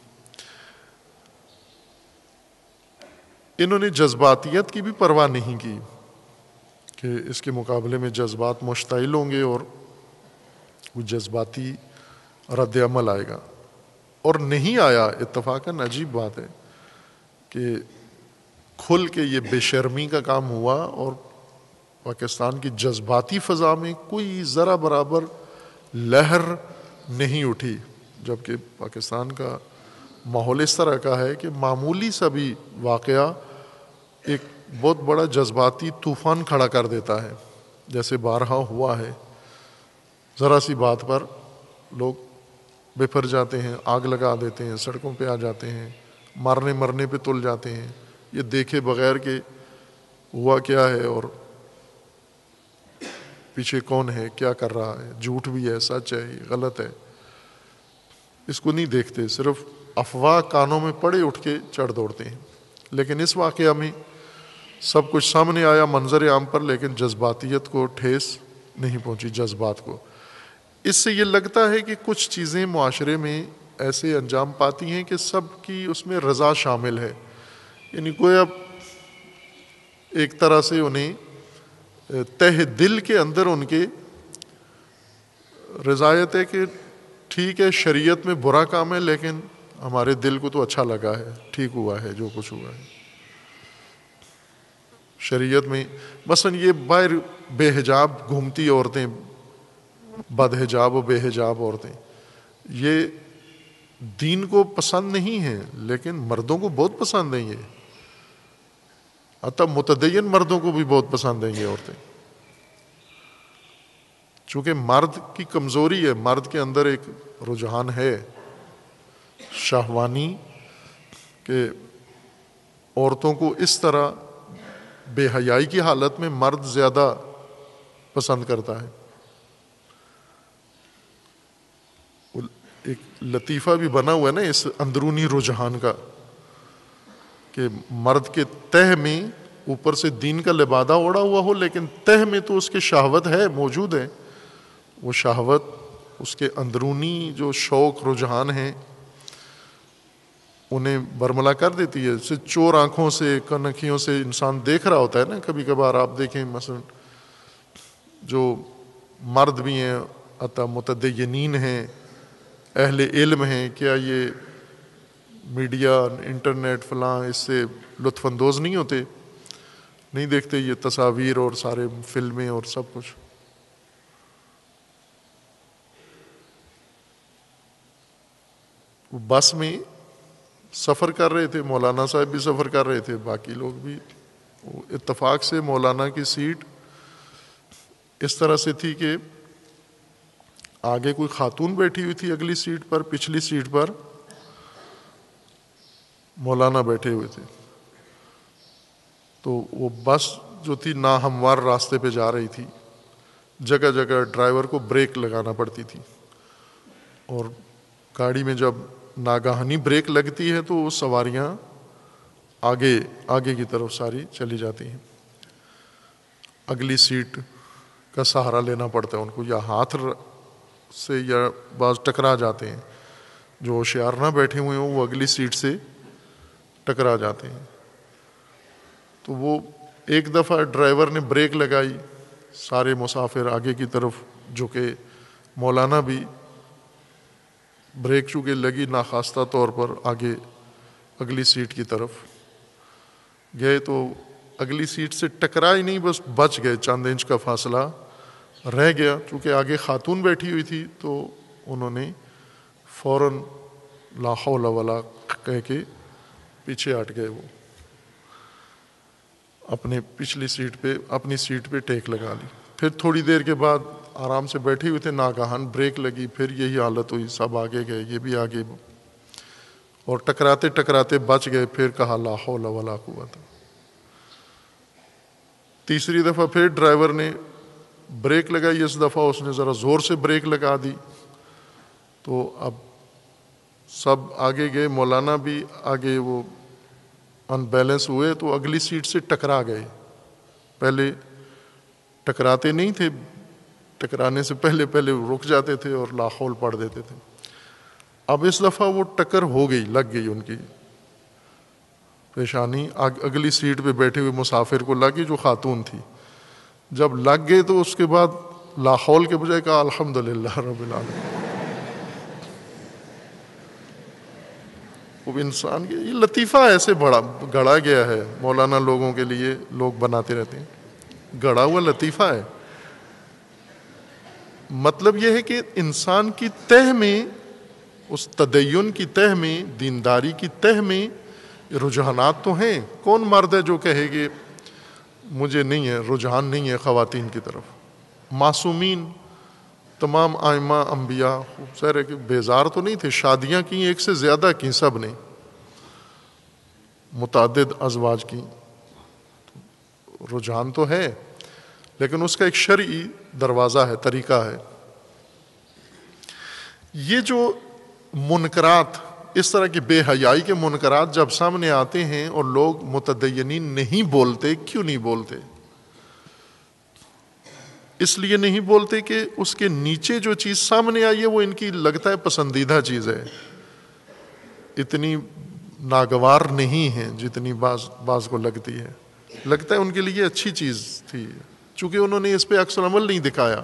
انہوں نے جذباتیت کی بھی پرواہ نہیں کی کہ اس کے مقابلے میں جذبات مشتعل ہوں گے اور وہ جذباتی رد عمل آئے گا، اور نہیں آیا۔ اتفاقاً عجیب بات ہے کہ کھل کے یہ بے شرمی کا کام ہوا اور پاکستان کی جذباتی فضا میں کوئی ذرا برابر لہر نہیں اٹھی، جبکہ پاکستان کا ماحول اس طرح کا ہے کہ معمولی سا بھی واقعہ ایک بہت بڑا جذباتی طوفان کھڑا کر دیتا ہے، جیسے بارہا ہوا ہے۔ ذرا سی بات پر لوگ بفر جاتے ہیں، آگ لگا دیتے ہیں، سڑکوں پہ آ جاتے ہیں، مارنے مرنے پہ تل جاتے ہیں، یہ دیکھے بغیر کہ ہوا کیا ہے اور پیچھے کون ہے، کیا کر رہا ہے، جھوٹ بھی ہے، سچ ہے، غلط ہے، اس کو نہیں دیکھتے، صرف افواہ کانوں میں پڑے اٹھ کے چڑھ دوڑتے ہیں۔ لیکن اس واقعہ میں سب کچھ سامنے آیا منظر عام پر، لیکن جذباتیت کو ٹھیس نہیں پہنچی، جذبات کو۔ اس سے یہ لگتا ہے کہ کچھ چیزیں معاشرے میں ایسے انجام پاتی ہیں کہ سب کی اس میں رضا شامل ہے، یعنی گویا ایک طرح سے انہیں تہ دل کے اندر ان کے رضایت ہے کہ ٹھیک ہے شریعت میں برا کام ہے لیکن ہمارے دل کو تو اچھا لگا ہے، ٹھیک ہوا ہے جو کچھ ہوا ہے۔ شریعت میں مثلا یہ باہر بے حجاب گھومتی عورتیں، بد حجاب و بے حجاب عورتیں، یہ دین کو پسند نہیں ہیں لیکن مردوں کو بہت پسند ہیں، یہ حتیٰ متدین مردوں کو بھی بہت پسند ہیں یہ عورتیں، چونکہ مرد کی کمزوری ہے، مرد کے اندر ایک رجحان ہے شہوانی کہ عورتوں کو اس طرح بے حیائی کی حالت میں مرد زیادہ پسند کرتا ہے۔ ایک لطیفہ بھی بنا ہوا ہے نا اس اندرونی رجحان کا کہ مرد کے تہ میں اوپر سے دین کا لبادہ اوڑا ہوا ہو لیکن تہ میں تو اس کے شہوت ہے، موجود ہے، وہ شہوت اس کے اندرونی جو شوق رجحان ہیں انہیں برملا کر دیتی ہے۔ اسے چور آنکھوں سے کنکھیوں سے انسان دیکھ رہا ہوتا ہے نا، کبھی کبھار آپ دیکھیں مثلا جو مرد بھی ہیں حتیٰ متدینین ہیں، اہل علم ہیں، کیا یہ میڈیا انٹرنیٹ فلاں اس سے لطف اندوز نہیں ہوتے؟ نہیں دیکھتے یہ تصاویر اور سارے فلمیں اور سب کچھ؟ بس میں سفر کر رہے تھے، مولانا صاحب بھی سفر کر رہے تھے، باقی لوگ بھی، اتفاق سے مولانا کی سیٹ اس طرح سے تھی کہ آگے کوئی خاتون بیٹھی ہوئی تھی اگلی سیٹ پر، پچھلی سیٹ پر مولانا بیٹھے ہوئے تھے، تو وہ بس جو تھی ناہموار راستے پہ جا رہی تھی، جگہ جگہ ڈرائیور کو بریک لگانا پڑتی تھی، اور گاڑی میں جب ناگہانی بریک لگتی ہے تو وہ سواریاں آگے آگے کی طرف ساری چلی جاتی ہیں، اگلی سیٹ کا سہارا لینا پڑتا ہے ان کو، یا ہاتھ سے یا بعض ٹکرا جاتے ہیں، جو ہوشیار نہ بیٹھے ہوئے ہوں وہ اگلی سیٹ سے ٹکرا جاتے ہیں۔ تو وہ ایک دفعہ ڈرائیور نے بریک لگائی، سارے مسافر آگے کی طرف جھکے، مولانا بھی بریک چونکہ لگی ناخواستہ طور پر آگے اگلی سیٹ کی طرف گئے، تو اگلی سیٹ سے ٹکرا ہی نہیں، بس بچ گئے، چند انچ کا فاصلہ رہ گیا، چونکہ آگے خاتون بیٹھی ہوئی تھی تو انہوں نے فوراً لا حول ولا کہہ کے پیچھے ہٹ گئے، وہ اپنے پچھلی سیٹ پہ اپنی سیٹ پہ ٹیک لگا لی۔ پھر تھوڑی دیر کے بعد آرام سے بیٹھے ہوئے تھے، ناگہان بریک لگی، پھر یہی حالت ہوئی، سب آگے گئے، یہ بھی آگے، اور ٹکراتے ٹکراتے بچ گئے، پھر کہا لا حول ولا قوت۔ تیسری دفعہ پھر ڈرائیور نے بریک لگائی، اس دفعہ اس نے ذرا زور سے بریک لگا دی، تو اب سب آگے گئے، مولانا بھی آگے، وہ ان بیلنس ہوئے تو اگلی سیٹ سے ٹکرا گئے۔ پہلے ٹکراتے نہیں تھے، ٹکرانے سے پہلے پہلے رک جاتے تھے اور لا حول پڑھ دیتے تھے، اب اس دفعہ وہ ٹکر ہو گئی، لگ گئی ان کی پیشانی، اگلی سیٹ پہ بیٹھے ہوئے مسافر کو لگی جو خاتون تھی، جب لگ گئے تو اس کے بعد لا حول کے بجائے کہا الحمدللہ رب العالمین۔ وہ انسان کے یہ لطیفہ ایسے بڑا گڑا گیا ہے مولانا لوگوں کے لیے، لوگ بناتے رہتے ہیں، گڑا ہوا لطیفہ ہے. مطلب یہ ہے کہ انسان کی تہ میں، اس تدین کی تہ میں، دینداری کی تہ میں رجحانات تو ہیں. کون مرد ہے جو کہے کہ مجھے نہیں ہے، رجحان نہیں ہے خواتین کی طرف؟ معصومین تمام ائمہ انبیاء ظاہر ہے کہ بیزار تو نہیں تھے، شادیاں کی ایک سے زیادہ کی، سب نے متعدد ازواج کی، رجحان تو ہے، لیکن اس کا ایک شرعی دروازہ ہے، طریقہ ہے. یہ جو منکرات، اس طرح کی بے حیائی کے منکرات جب سامنے آتے ہیں اور لوگ متدینین نہیں بولتے، کیوں نہیں بولتے؟ اس لیے نہیں بولتے کہ اس کے نیچے جو چیز سامنے آئی ہے وہ ان کی لگتا ہے پسندیدہ چیز ہے، اتنی ناگوار نہیں ہے جتنی بعض بعض کو لگتی ہے. لگتا ہے ان کے لیے اچھی چیز تھی، چونکہ انہوں نے اس پہ عکس العمل نہیں دکھایا.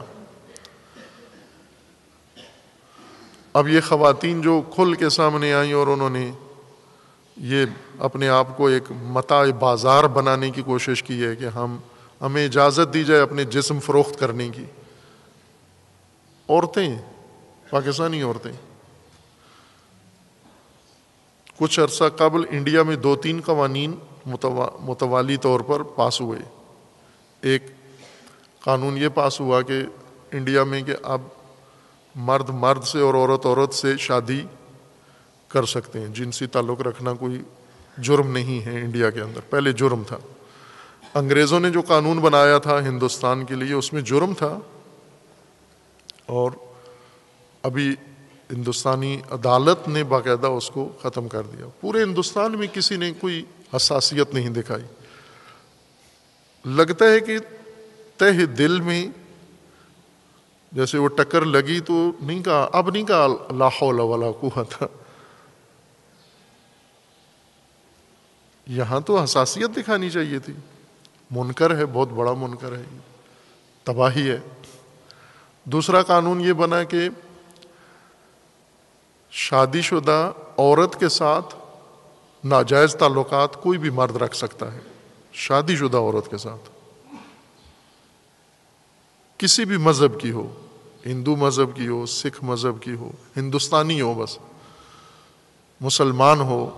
اب یہ خواتین جو کھل کے سامنے آئیں اور انہوں نے یہ اپنے آپ کو ایک متاع بازار بنانے کی کوشش کی ہے کہ ہم ہمیں اجازت دی جائے اپنے جسم فروخت کرنے کی. عورتیں، پاکستانی عورتیں، کچھ عرصہ قبل انڈیا میں دو تین قوانین متوالی طور پر پاس ہوئے. ایک قانون یہ پاس ہوا کہ انڈیا میں کہ اب مرد مرد سے اور عورت عورت سے شادی کر سکتے ہیں، جنسی تعلق رکھنا کوئی جرم نہیں ہے انڈیا کے اندر. پہلے جرم تھا. انگریزوں نے جو قانون بنایا تھا ہندوستان کے لیے اس میں جرم تھا، اور ابھی ہندوستانی عدالت نے باقاعدہ اس کو ختم کر دیا. پورے ہندوستان میں کسی نے کوئی حساسیت نہیں دکھائی. لگتا ہے کہ تہ دل میں جیسے وہ ٹکر لگی تو نہیں کہا، اب نہیں کہا لا حول ولا قوت. یہاں تو حساسیت دکھانی چاہیے تھی. منکر ہے، بہت بڑا منکر ہے، تباہی ہے. دوسرا قانون یہ بنا کہ شادی شدہ عورت کے ساتھ ناجائز تعلقات کوئی بھی مرد رکھ سکتا ہے، شادی شدہ عورت کے ساتھ، کسی بھی مذہب کی ہو، ہندو مذہب کی ہو، سکھ مذہب کی ہو، ہندوستانی ہو، بس مسلمان ہو.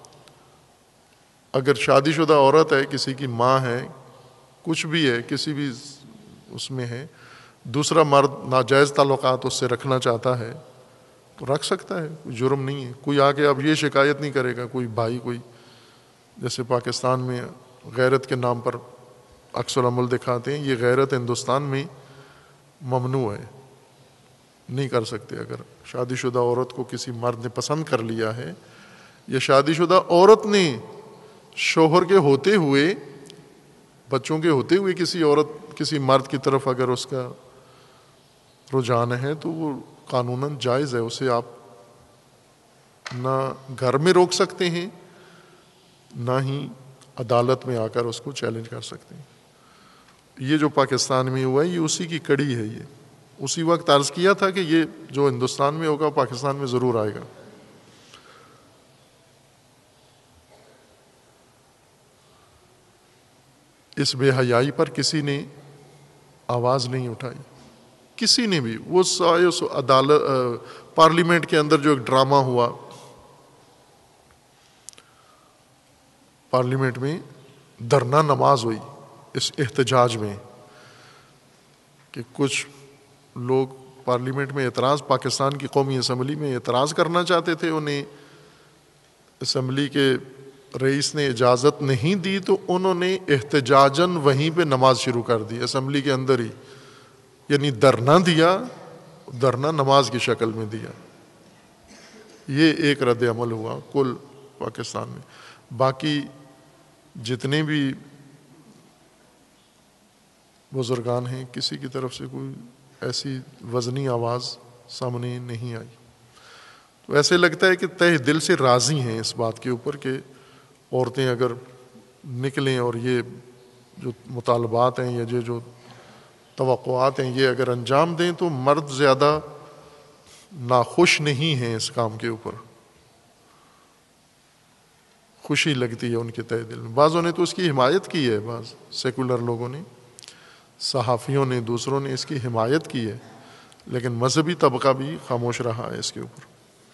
اگر شادی شدہ عورت ہے، کسی کی ماں ہے، کچھ بھی ہے، کسی بھی اس میں ہے، دوسرا مرد ناجائز تعلقات اس سے رکھنا چاہتا ہے تو رکھ سکتا ہے، کوئی جرم نہیں ہے. کوئی آ کے اب یہ شکایت نہیں کرے گا، کوئی بھائی کوئی جیسے پاکستان میں غیرت کے نام پر عکس العمل دکھاتے ہیں، یہ غیرت ہندوستان میں ممنوع ہے، نہیں کر سکتے. اگر شادی شدہ عورت کو کسی مرد نے پسند کر لیا ہے، یا شادی شدہ عورت نے شوہر کے ہوتے ہوئے، بچوں کے ہوتے ہوئے کسی عورت کسی مرد کی طرف اگر اس کا رجحان ہے تو وہ قانوناً جائز ہے. اسے آپ نہ گھر میں روک سکتے ہیں، نہ ہی عدالت میں آ کر اس کو چیلنج کر سکتے ہیں. یہ جو پاکستان میں ہوا ہے یہ اسی کی کڑی ہے. یہ اسی وقت عرض کیا تھا کہ یہ جو ہندوستان میں ہوگا پاکستان میں ضرور آئے گا. اس بے حیائی پر کسی نے آواز نہیں اٹھائی، کسی نے بھی. وہ عدالت پارلیمنٹ کے اندر جو ایک ڈرامہ ہوا، پارلیمنٹ میں دھرنا نماز ہوئی اس احتجاج میں کہ کچھ لوگ پارلیمنٹ میں اعتراض، پاکستان کی قومی اسمبلی میں اعتراض کرنا چاہتے تھے. انہیں اسمبلی کے رئیس نے اجازت نہیں دی تو انہوں نے احتجاجاً وہیں پہ نماز شروع کر دی، اسمبلی کے اندر ہی. یعنی دھرنا دیا، دھرنا نماز کی شکل میں دیا. یہ ایک رد عمل ہوا کل پاکستان میں. باقی جتنے بھی بزرگان ہیں کسی کی طرف سے کوئی ایسی وزنی آواز سامنے نہیں آئی. تو ایسے لگتا ہے کہ تہ دل سے راضی ہیں اس بات کے اوپر کہ عورتیں اگر نکلیں اور یہ جو مطالبات ہیں یا یہ جو توقعات ہیں یہ اگر انجام دیں تو مرد زیادہ ناخوش نہیں ہیں اس کام کے اوپر. خوشی لگتی ہے ان کے تہ دل میں. بعضوں نے تو اس کی حمایت کی ہے، بعض سیکولر لوگوں نے، صحافیوں نے، دوسروں نے اس کی حمایت کی ہے، لیکن مذہبی طبقہ بھی خاموش رہا ہے اس کے اوپر.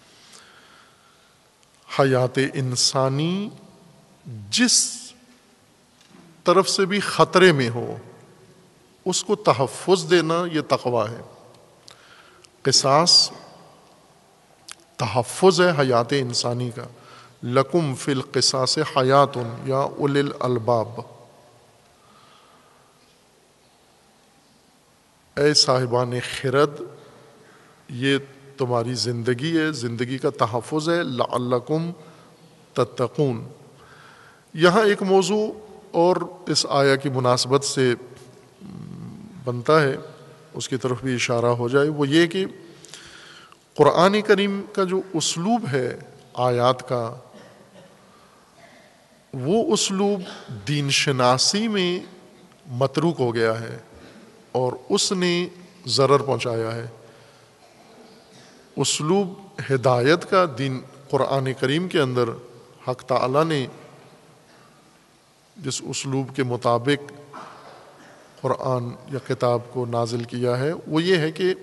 حیات انسانی جس طرف سے بھی خطرے میں ہو اس کو تحفظ دینا یہ تقویٰ ہے. قصاص تحفظ ہے حیات انسانی کا. لکم فی القصاص حیات یا اولی الالباب، اے صاحبان خرد یہ تمہاری زندگی ہے، زندگی کا تحفظ ہے. لعلکم تتقون. یہاں ایک موضوع اور اس آیا کی مناسبت سے بنتا ہے، اس کی طرف بھی اشارہ ہو جائے، وہ یہ کہ قرآن کریم کا جو اسلوب ہے آیات کا، وہ اسلوب دین شناسی میں متروک ہو گیا ہے اور اس نے ضرر پہنچایا ہے. اسلوب ہدایت کا دین قرآن کریم کے اندر حق تعالیٰ نے جس اسلوب کے مطابق قرآن یا کتاب کو نازل کیا ہے وہ یہ ہے کہ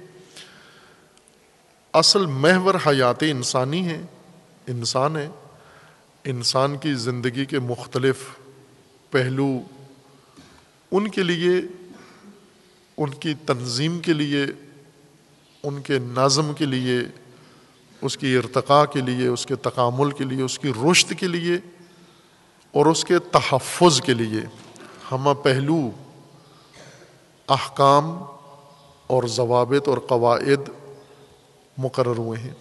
اصل محور حیات انسانی ہے، انسان ہے. انسان کی زندگی کے مختلف پہلو ان کے لیے، ان کی تنظیم کے لیے، ان کے نظم کے لیے، اس کی ارتقاء کے لیے، اس کے تکامل کے لیے، اس کی رشد کے لیے اور اس کے تحفظ کے لیے ہمہ پہلو احکام اور ضوابط اور قواعد مقرر ہوئے ہیں.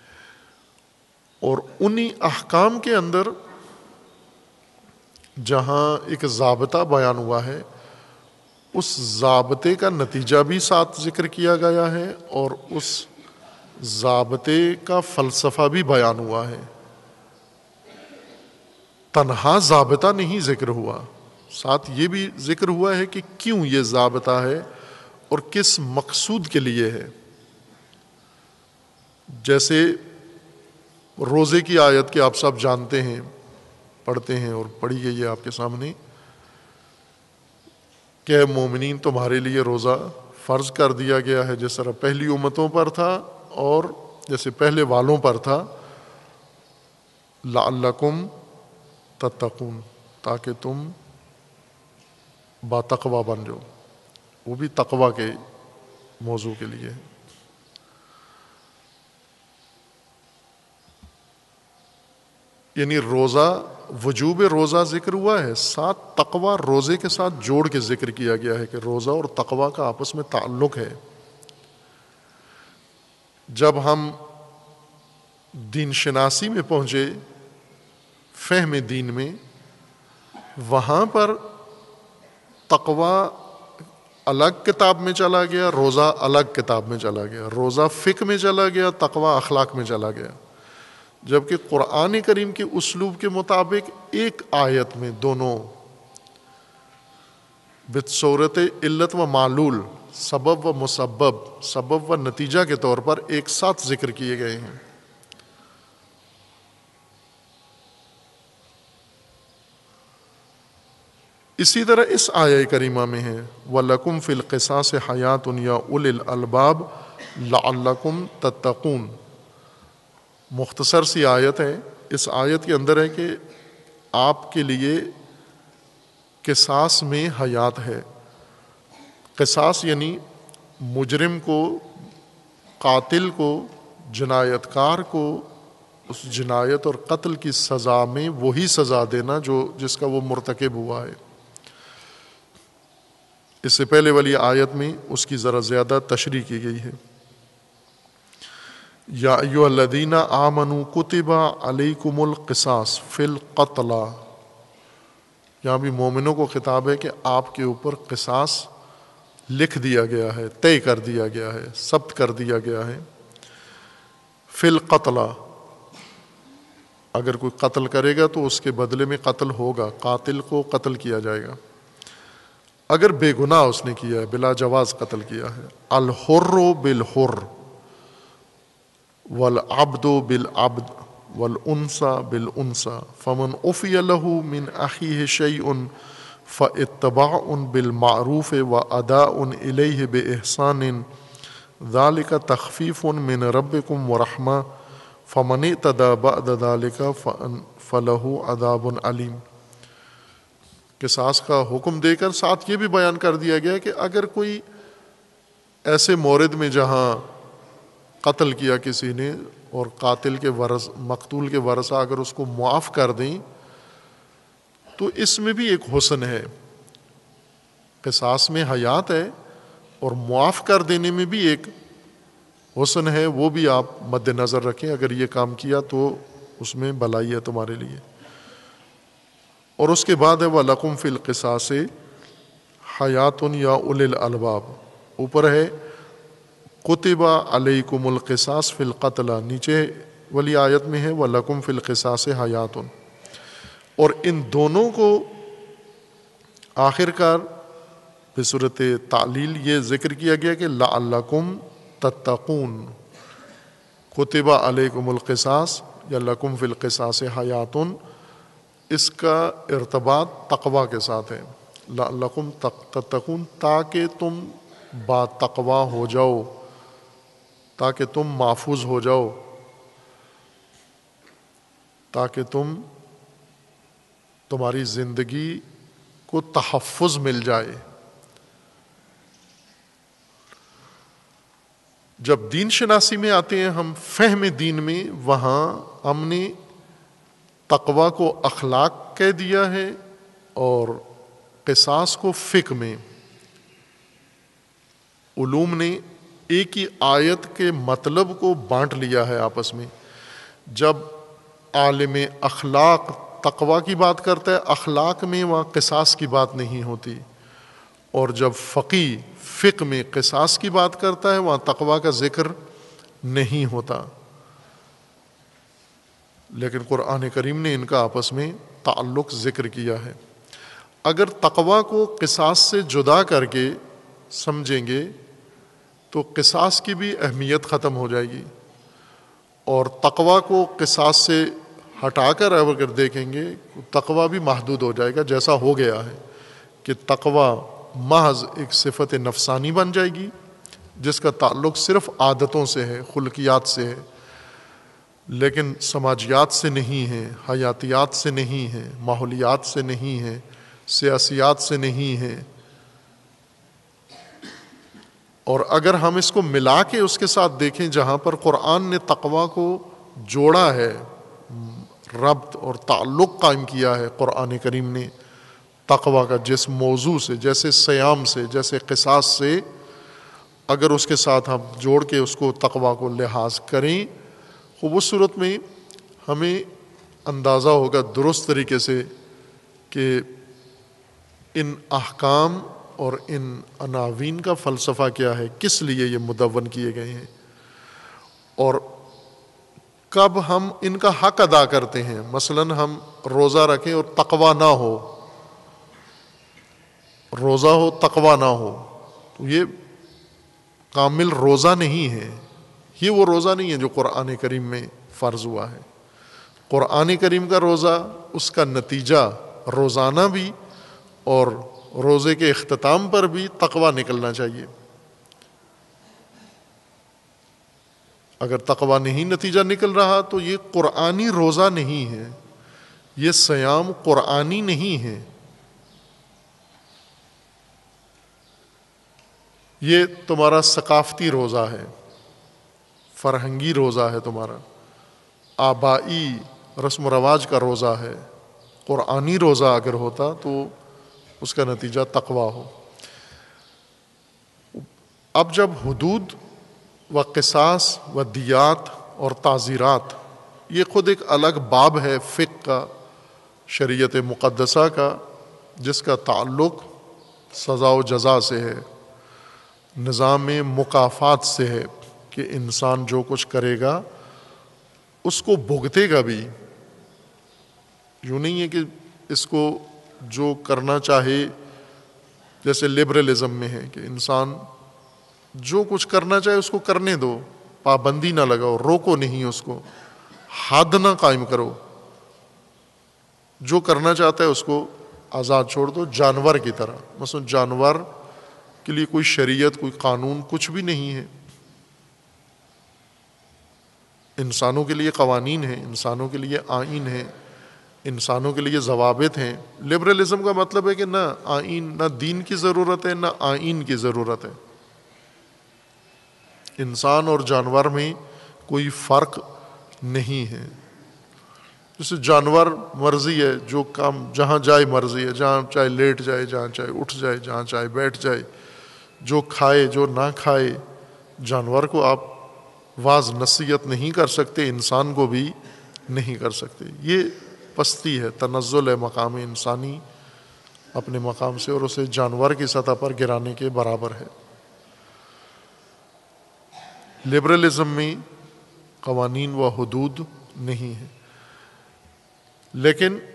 اور انہی احکام کے اندر جہاں ایک ضابطہ بیان ہوا ہے اس ضابطے کا نتیجہ بھی ساتھ ذکر کیا گیا ہے اور اس ضابطے کا فلسفہ بھی بیان ہوا ہے. تنہا ضابطہ نہیں ذکر ہوا، ساتھ یہ بھی ذکر ہوا ہے کہ کیوں یہ ضابطہ ہے اور کس مقصود کے لیے ہے. جیسے روزے کی آیت کہ آپ سب جانتے ہیں، پڑھتے ہیں اور پڑھی گئی ہے آپ کے سامنے کہ اے مومنین تمہارے لیے روزہ فرض کر دیا گیا ہے جس طرح پہلی امتوں پر تھا اور جیسے پہلے والوں پر تھا. لعلکم تتقون، تاکہ تم با تقوی بن جاؤ. وہ بھی تقوی کے موضوع کے لیے ہے. یعنی روزہ، وجوب روزہ ذکر ہوا ہے، ساتھ تقوی روزے کے ساتھ جوڑ کے ذکر کیا گیا ہے کہ روزہ اور تقوی کا آپس میں تعلق ہے. جب ہم دین شناسی میں پہنچے، فہم دین میں، وہاں پر تقوی الگ کتاب میں چلا گیا، روزہ الگ کتاب میں چلا گیا. روزہ فقہ میں چلا گیا، تقوی اخلاق میں چلا گیا. جبکہ قرآن کریم کے اسلوب کے مطابق ایک آیت میں دونوں بصورت علت و معلول، سبب و مسبب، سبب و نتیجہ کے طور پر ایک ساتھ ذکر کیے گئے ہیں. اسی طرح اس آیہ کریمہ میں ہے وَلَكُمْ فِي الْقِصَاصِ حَيَاتٌ يَا أُولِي الْأَلْبَابِ لَعَلَّكُمْ تَتَّقُونَ. مختصر سی آیت ہے. اس آیت کے اندر ہے کہ آپ کے لیے قصاص میں حیات ہے. قصاص یعنی مجرم کو، قاتل کو، جنایت کار کو اس جنایت اور قتل کی سزا میں وہی سزا دینا جو جس کا وہ مرتکب ہوا ہے. اس سے پہلے والی آیت میں اس کی ذرا زیادہ تشریح کی گئی ہے. یا ایھا الذین آمنوا کتب علیکم القصاص فی القتلی. یہاں بھی مومنوں کو خطاب ہے کہ آپ کے اوپر قصاص لکھ دیا گیا ہے، طے کر دیا گیا ہے، ثبت کر دیا گیا ہے. فی القتلی، اگر کوئی قتل کرے گا تو اس کے بدلے میں قتل ہوگا، قاتل کو قتل کیا جائے گا. اگر بے گناہ اس نے کیا ہے، بلا جواز قتل کیا ہے. الحر بالحر والعبد بالعبد والانثى بالانثى فمن عفي له من اخيه شيء فاتباع بالمعروف واداء الیہ باحسان ذلك تخفیف من ربکم ورحمہ فمن اعتدى بعد ذلك فلہ عذاب علیم۔ قصاص کا حکم دے کر ساتھ یہ بھی بیان کر دیا گیا کہ اگر کوئی ایسے مورد میں جہاں قتل کیا کسی نے اور قاتل کے ورث مقتول کے ورثہ اگر اس کو معاف کر دیں تو اس میں بھی ایک حسن ہے، قصاص میں حیات ہے اور معاف کر دینے میں بھی ایک حسن ہے، وہ بھی آپ مد نظر رکھیں۔ اگر یہ کام کیا تو اس میں بھلائی ہے تمہارے لیے۔ اور اس کے بعد ہے وَلَكُمْ فِي الْقِصَاصِ حَيَاتٌ يَا أُولِي الْأَلْبَابِ، اوپر ہے کتب علیکم القصاص فی القتلى، نیچے والی آیت میں ہے وَلَكُمْ فِي الْقِصَاصِ حَيَاتٌ، اور ان دونوں کو آخر کار بصورت تعلیل یہ ذکر کیا گیا کہ لعلکم تتقون، کتب علیکم القصاص یا لکم فی القصاص حیات، اس کا ارتباط تقوی کے ساتھ ہے، لعلکم تتقون، تاکہ تم با تقوی ہو جاؤ، تاکہ تم محفوظ ہو جاؤ، تاکہ تم تمہاری زندگی کو تحفظ مل جائے۔ جب دین شناسی میں آتے ہیں ہم، فہم دین میں، وہاں ہم نے تقوی کو اخلاق کہہ دیا ہے اور قصاص کو فقہ میں۔ علوم نے ایک ہی آیت کے مطلب کو بانٹ لیا ہے آپس میں۔ جب عالم اخلاق تقوی کی بات کرتا ہے اخلاق میں، وہاں قصاص کی بات نہیں ہوتی، اور جب فقی فقہ میں قصاص کی بات کرتا ہے وہاں تقوی کا ذکر نہیں ہوتا۔ لیکن قرآن کریم نے ان کا آپس میں تعلق ذکر کیا ہے۔ اگر تقوی کو قصاص سے جدا کر کے سمجھیں گے تو قصاص کی بھی اہمیت ختم ہو جائے گی، اور تقوی کو قصاص سے ہٹا کر اگر دیکھیں گے تقوی بھی محدود ہو جائے گا، جیسا ہو گیا ہے کہ تقوی محض ایک صفت نفسانی بن جائے گی جس کا تعلق صرف عادتوں سے ہے، خلقیات سے ہے، لیکن سماجیات سے نہیں ہے، حیاتیات سے نہیں ہے، ماحولیات سے نہیں ہے، سیاسیات سے نہیں ہے۔ اور اگر ہم اس کو ملا کے اس کے ساتھ دیکھیں جہاں پر قرآن نے تقوی کو جوڑا ہے، ربط اور تعلق قائم کیا ہے قرآن کریم نے تقوی کا جس موضوع سے، جیسے سیام سے، جیسے قصاص سے، اگر اس کے ساتھ ہم جوڑ کے اس کو تقوی کو لحاظ کریں خوب اس صورت میں ہمیں اندازہ ہوگا درست طریقے سے کہ ان احکام اور ان عناوین کا فلسفہ کیا ہے، کس لیے یہ مدون کیے گئے ہیں، اور کب ہم ان کا حق ادا کرتے ہیں۔ مثلاً ہم روزہ رکھیں اور تقوی نہ ہو، روزہ ہو تقوی نہ ہو، تو یہ کامل روزہ نہیں ہے، یہ وہ روزہ نہیں ہے جو قرآن کریم میں فرض ہوا ہے۔ قرآن کریم کا روزہ، اس کا نتیجہ روزانہ بھی اور روزے کے اختتام پر بھی تقوی نکلنا چاہیے۔ اگر تقوی نہیں نتیجہ نکل رہا تو یہ قرآنی روزہ نہیں ہے، یہ صیام قرآنی نہیں ہے، یہ تمہارا ثقافتی روزہ ہے، فرہنگی روزہ ہے، تمہارا آبائی رسم و رواج کا روزہ ہے۔ قرآنی روزہ اگر ہوتا تو اس کا نتیجہ تقوی ہو۔ اب جب حدود و قصاص و دیات اور تعزیرات، یہ خود ایک الگ باب ہے فقہ کا، شریعت مقدسہ کا، جس کا تعلق سزا و جزا سے ہے، نظام مکافات سے ہے کہ انسان جو کچھ کرے گا اس کو بھگتے گا بھی۔ یوں نہیں ہے کہ اس کو جو کرنا چاہے، جیسے لبرلزم میں ہے کہ انسان جو کچھ کرنا چاہے اس کو کرنے دو، پابندی نہ لگاؤ، روکو نہیں اس کو، حد نہ قائم کرو، جو کرنا چاہتا ہے اس کو آزاد چھوڑ دو، جانور کی طرح۔ مثلا جانور کے لیے کوئی شریعت، کوئی قانون کچھ بھی نہیں ہے، انسانوں کے لیے قوانین ہیں، انسانوں کے لیے آئین ہے، انسانوں کے لیے ضوابط ہیں۔ لبرلزم کا مطلب ہے کہ نہ آئین، نہ دین کی ضرورت ہے، نہ آئین کی ضرورت ہے، انسان اور جانور میں کوئی فرق نہیں ہے۔ جیسے جانور مرضی ہے، جو کام جہاں جائے مرضی ہے، جہاں چاہے لیٹ جائے، جہاں چاہے اٹھ جائے، جہاں چاہے بیٹھ جائے، جو کھائے جو نہ کھائے۔ جانور کو آپ واعظ نصیحت نہیں کر سکتے، انسان کو بھی نہیں کر سکتے۔ یہ پستی ہے، تنزل ہے مقام انسانی اپنے مقام سے، اور اسے جانور کی سطح پر گرانے کے برابر ہے۔ لبرلزم میں قوانین و حدود نہیں ہے، لیکن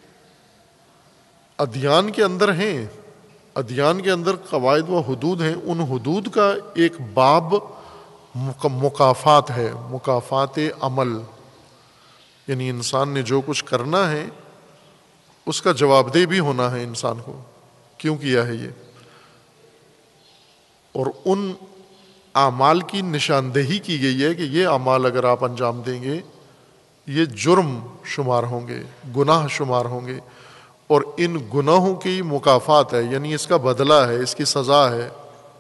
ادیان کے اندر ہیں، ادیان کے اندر قواعد و حدود ہیں۔ ان حدود کا ایک باب مکافات ہے، مکافات عمل، یعنی انسان نے جو کچھ کرنا ہے اس کا جواب دہ بھی ہونا ہے انسان کو، کیوں کیا ہے یہ، اور ان اعمال کی نشاندہی کی گئی ہے کہ یہ اعمال اگر آپ انجام دیں گے یہ جرم شمار ہوں گے، گناہ شمار ہوں گے، اور ان گناہوں کی مکافات ہے، یعنی اس کا بدلہ ہے، اس کی سزا ہے۔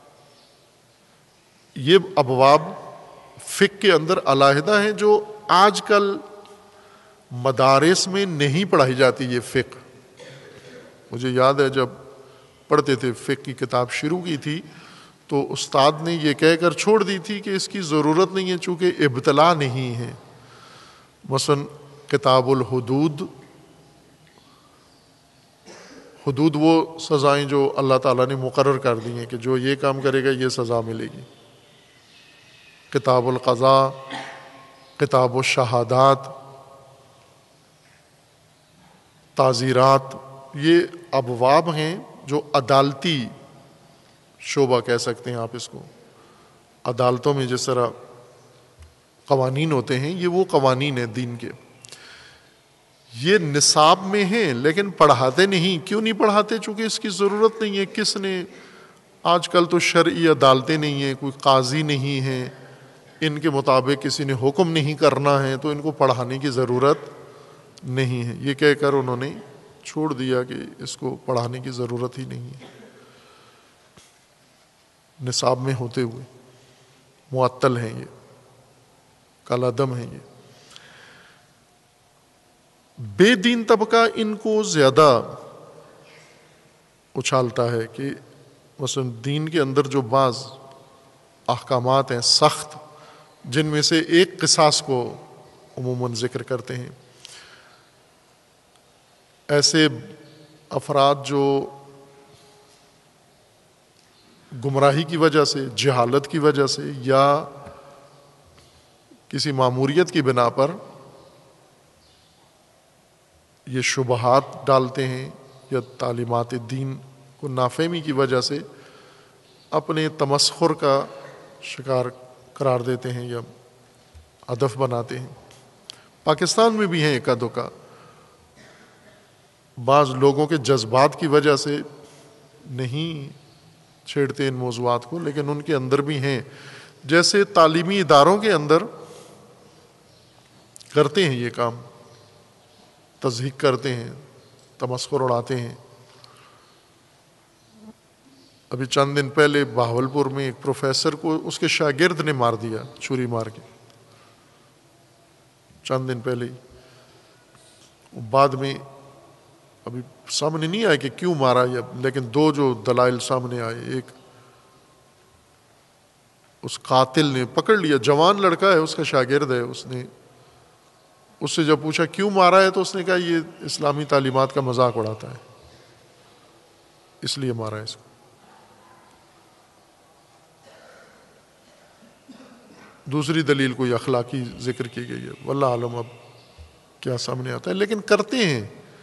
یہ ابواب فقہ کے اندر علیحدہ ہیں، جو آج کل مدارس میں نہیں پڑھائی جاتی۔ یہ فقہ مجھے یاد ہے جب پڑھتے تھے، فقہ کی کتاب شروع کی تھی تو استاد نے یہ کہہ کر چھوڑ دی تھی کہ اس کی ضرورت نہیں ہے چونکہ ابتلا نہیں ہے۔ مثلا کتاب الحدود، حدود وہ سزائیں جو اللہ تعالیٰ نے مقرر کر دی ہیں کہ جو یہ کام کرے گا یہ سزا ملے گی۔ کتاب القضاء، کتاب الشہادات، تعزیرات، یہ ابواب ہیں جو عدالتی شعبہ کہہ سکتے ہیں آپ اس کو۔ عدالتوں میں جس طرح قوانین ہوتے ہیں، یہ وہ قوانین ہیں دین کے۔ یہ نصاب میں ہیں لیکن پڑھاتے نہیں۔ کیوں نہیں پڑھاتے؟ چونکہ اس کی ضرورت نہیں ہے۔ کس نے، آج کل تو شرعی عدالتیں نہیں ہیں، کوئی قاضی نہیں ہے، ان کے مطابق کسی نے حکم نہیں کرنا ہے، تو ان کو پڑھانے کی ضرورت نہیں ہے۔ یہ کہہ کر انہوں نے چھوڑ دیا کہ اس کو پڑھانے کی ضرورت ہی نہیں ہے، نصاب میں ہوتے ہوئے معطل ہیں، یہ کالعدم ہیں۔ یہ بے دین طبقہ ان کو زیادہ اچھالتا ہے کہ مثلا دین کے اندر جو بعض احکامات ہیں سخت، جن میں سے ایک قصاص کو عموماً ذکر کرتے ہیں، ایسے افراد جو گمراہی کی وجہ سے، جہالت کی وجہ سے، یا کسی ماموریت کی بنا پر یہ شبہات ڈالتے ہیں یا تعلیمات دین کو نافہمی کی وجہ سے اپنے تمسخر کا شکار قرار دیتے ہیں یا ہدف بناتے ہیں۔ پاکستان میں بھی ہیں ایک آدھوں کا، بعض لوگوں کے جذبات کی وجہ سے نہیں چھیڑتے ان موضوعات کو، لیکن ان کے اندر بھی ہیں۔ جیسے تعلیمی اداروں کے اندر کرتے ہیں یہ کام، تضحیک کرتے ہیں، تمسخر اڑاتے ہیں۔ ابھی چند دن پہلے بہاولپور میں ایک پروفیسر کو اس کے شاگرد نے مار دیا، چھری مار کے، چند دن پہلے ہی۔ بعد میں ابھی سامنے نہیں آیا کہ کیوں مارا، یا لیکن دو جو دلائل سامنے آئے، ایک اس قاتل نے پکڑ لیا، جوان لڑکا ہے، اس کا شاگرد ہے، اس نے اس سے جب پوچھا کیوں مارا ہے تو اس نے کہا یہ اسلامی تعلیمات کا مذاق اڑاتا ہے، اس لیے مارا ہے اس کو۔ دوسری دلیل کوئی اخلاقی ذکر کی گئی ہے، واللہ عالم اب کیا سامنے آتا ہے، لیکن کرتے ہیں۔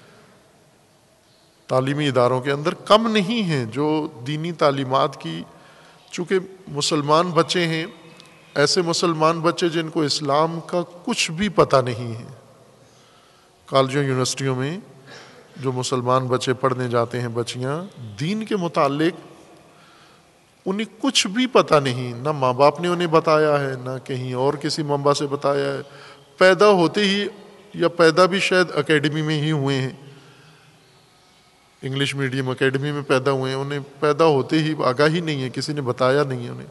تعلیمی اداروں کے اندر کم نہیں ہیں جو دینی تعلیمات کی، چونکہ مسلمان بچے ہیں ایسے مسلمان بچے جن کو اسلام کا کچھ بھی پتہ نہیں ہے، کالجوں یونیورسٹیوں میں جو مسلمان بچے پڑھنے جاتے ہیں، بچیاں، دین کے متعلق انہیں کچھ بھی پتہ نہیں، نہ ماں باپ نے انہیں بتایا ہے، نہ کہیں اور کسی منبع سے بتایا ہے، پیدا ہوتے ہی یا پیدا بھی شاید اکیڈمی میں ہی ہوئے ہیں، انگلش میڈیم اکیڈمی میں پیدا ہوئے ہیں، انہیں پیدا ہوتے ہی آگاہی نہیں ہے، کسی نے بتایا نہیں ہے انہیں،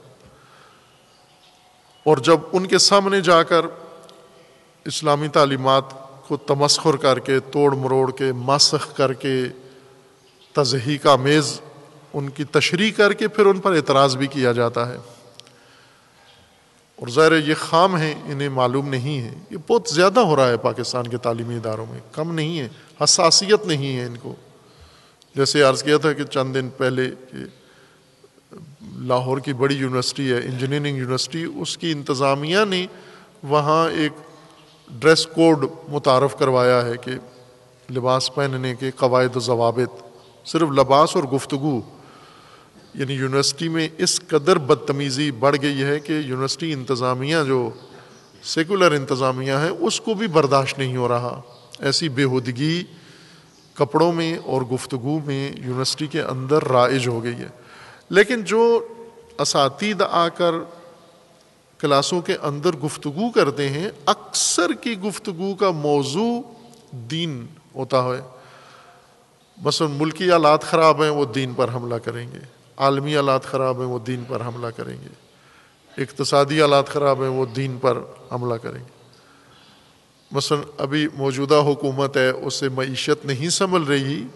اور جب ان کے سامنے جا کر اسلامی تعلیمات کو تمسخر کر کے، توڑ مروڑ کے، مسخ کر کے، تضحیک آمیز ان کی تشریح کر کے پھر ان پر اعتراض بھی کیا جاتا ہے، اور ظاہر ہے یہ خام ہیں، انہیں معلوم نہیں ہے، یہ بہت زیادہ ہو رہا ہے پاکستان کے تعلیمی اداروں میں، کم نہیں ہے، حساسیت نہیں ہے ان کو. جیسے عرض کیا تھا کہ چند دن پہلے کہ لاہور کی بڑی یونیورسٹی ہے، انجینئرنگ یونیورسٹی، اس کی انتظامیہ نے وہاں ایک ڈریس کوڈ متعارف کروایا ہے کہ لباس پہننے کے قواعد و ضوابط، صرف لباس اور گفتگو. یعنی یونیورسٹی میں اس قدر بدتمیزی بڑھ گئی ہے کہ یونیورسٹی انتظامیہ جو سیکولر انتظامیہ ہے اس کو بھی برداشت نہیں ہو رہا، ایسی بےہودگی کپڑوں میں اور گفتگو میں یونیورسٹی کے اندر رائج ہو گئی ہے. لیکن جو اساتید آ کر کلاسوں کے اندر گفتگو کرتے ہیں، اکثر کی گفتگو کا موضوع دین ہوتا ہے. مثلا ملکی حالات خراب ہیں، وہ دین پر حملہ کریں گے، عالمی حالات خراب ہیں، وہ دین پر حملہ کریں گے، اقتصادی حالات خراب ہیں، وہ دین پر حملہ کریں گے. مثلا ابھی موجودہ حکومت ہے، اس سے معیشت نہیں سنبھل رہی،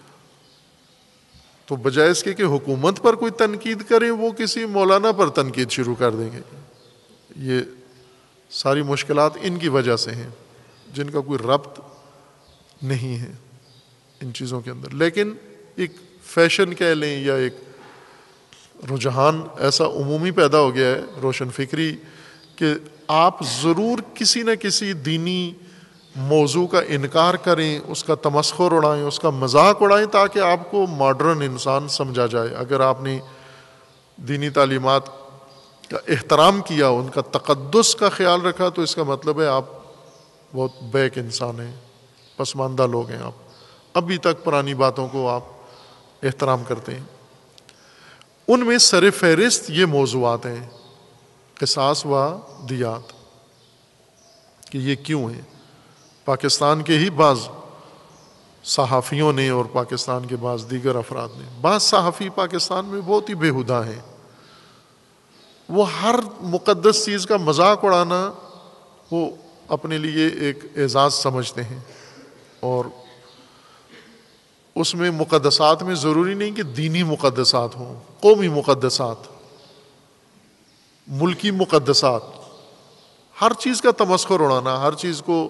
تو بجائے اس کے کہ حکومت پر کوئی تنقید کریں، وہ کسی مولانا پر تنقید شروع کر دیں گے. یہ ساری مشکلات ان کی وجہ سے ہیں جن کا کوئی ربط نہیں ہے ان چیزوں کے اندر. لیکن ایک فیشن کہہ لیں یا ایک رجحان ایسا عمومی پیدا ہو گیا ہے، روشن فکری، کہ آپ ضرور کسی نہ کسی دینی موضوع کا انکار کریں، اس کا تمسخر اڑائیں، اس کا مذاق اڑائیں، تاکہ آپ کو ماڈرن انسان سمجھا جائے. اگر آپ نے دینی تعلیمات کا احترام کیا، ان کا تقدس کا خیال رکھا، تو اس کا مطلب ہے آپ بہت بیک انسان ہیں، پسماندہ لوگ ہیں، آپ ابھی تک پرانی باتوں کو آپ احترام کرتے ہیں. ان میں سر فہرست یہ موضوعات ہیں، قصاص و دیات، کہ یہ کیوں ہیں. پاکستان کے ہی بعض صحافیوں نے اور پاکستان کے بعض دیگر افراد نے، بعض صحافی پاکستان میں بہت ہی بےہودہ ہیں، وہ ہر مقدس چیز کا مذاق اڑانا وہ اپنے لیے ایک اعزاز سمجھتے ہیں. اور اس میں مقدسات میں ضروری نہیں کہ دینی مقدسات ہوں، قومی مقدسات، ملکی مقدسات، ہر چیز کا تمسخر اڑانا، ہر چیز کو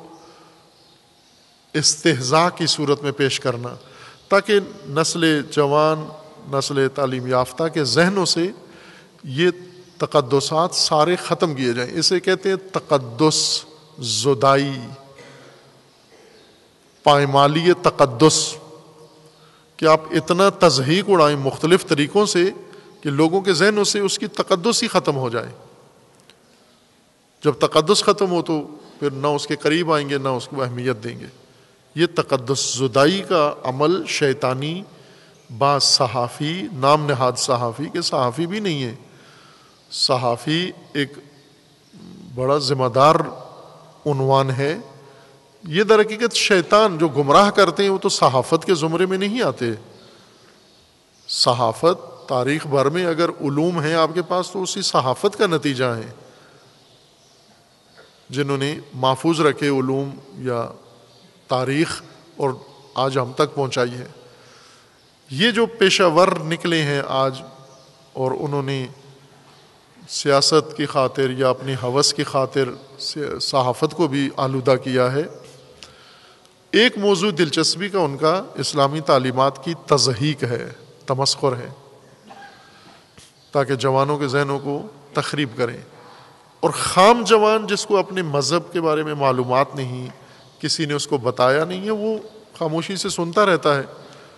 استہزاء کی صورت میں پیش کرنا، تاکہ نسل جوان، نسل تعلیم یافتہ کے ذہنوں سے یہ تقدسات سارے ختم کیے جائیں. اسے کہتے ہیں تقدس زدائی، پائمالی تقدس، کہ آپ اتنا تضحیک اڑائیں مختلف طریقوں سے کہ لوگوں کے ذہنوں سے اس کی تقدس ہی ختم ہو جائے. جب تقدس ختم ہو تو پھر نہ اس کے قریب آئیں گے، نہ اس کو اہمیت دیں گے. یہ تقدس زدائی کا عمل شیطانی بعض صحافی، نام نہاد صحافی، کہ صحافی بھی نہیں ہے، صحافی ایک بڑا ذمہ دار عنوان ہے. یہ در حقیقت شیطان جو گمراہ کرتے ہیں وہ تو صحافت کے زمرے میں نہیں آتے. صحافت تاریخ بھر میں اگر علوم ہیں آپ کے پاس تو اسی صحافت کا نتیجہ ہے. جنہوں نے محفوظ رکھے علوم یا تاریخ اور آج ہم تک پہنچائی ہے، یہ جو پیشہ ور نکلے ہیں آج، اور انہوں نے سیاست کی خاطر یا اپنی ہوس کی خاطر صحافت کو بھی آلودہ کیا ہے. ایک موضوع دلچسپی کا ان کا اسلامی تعلیمات کی تضحیک ہے، تمسخر ہے، تاکہ جوانوں کے ذہنوں کو تخریب کریں. اور خام جوان جس کو اپنے مذہب کے بارے میں معلومات نہیں، کسی نے اس کو بتایا نہیں ہے، وہ خاموشی سے سنتا رہتا ہے.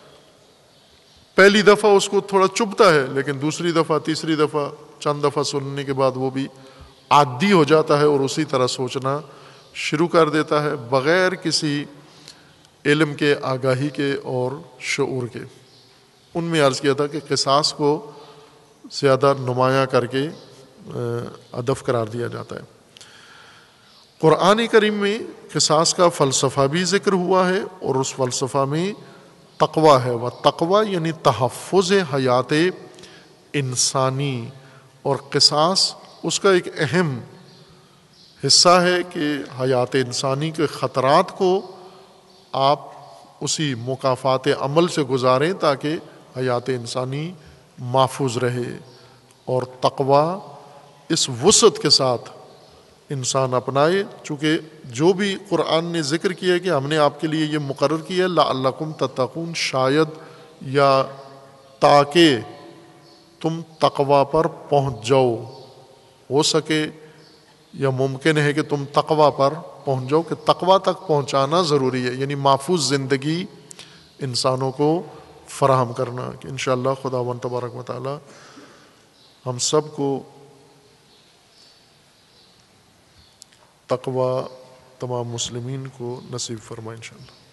پہلی دفعہ اس کو تھوڑا چبھتا ہے، لیکن دوسری دفعہ، تیسری دفعہ، چند دفعہ سننے کے بعد وہ بھی عادی ہو جاتا ہے اور اسی طرح سوچنا شروع کر دیتا ہے بغیر کسی علم کے، آگاہی کے اور شعور کے۔ ان میں عرض کیا تھا کہ قصاص کو زیادہ نمایاں کر کے ہدف قرار دیا جاتا ہے۔ قرآن کریم میں قصاص کا فلسفہ بھی ذکر ہوا ہے اور اس فلسفہ میں تقوی ہے، وہ تقوی یعنی تحفظ حیات انسانی، اور قصاص اس کا ایک اہم حصہ ہے کہ حیات انسانی کے خطرات کو آپ اسی مکافات عمل سے گزاریں تاکہ حیات انسانی محفوظ رہے، اور تقوی اس وسعت کے ساتھ انسان اپنائے، چونکہ جو بھی قرآن نے ذکر کیا ہے کہ ہم نے آپ کے لیے یہ مقرر کیا ہے لعلکم تتقون، شاید یا تاکہ تم تقوی پر پہنچ جاؤ، ہو سکے یا ممکن ہے کہ تم تقوی پر پہنچ جاؤ، کہ تقوی تک پہنچانا ضروری ہے، یعنی محفوظ زندگی انسانوں کو فراہم کرنا۔ کہ انشاءاللہ خداوند تبارک و تعالی ہم سب کو تقوی تمام مسلمین کو نصیب فرمائے انشاءاللہ۔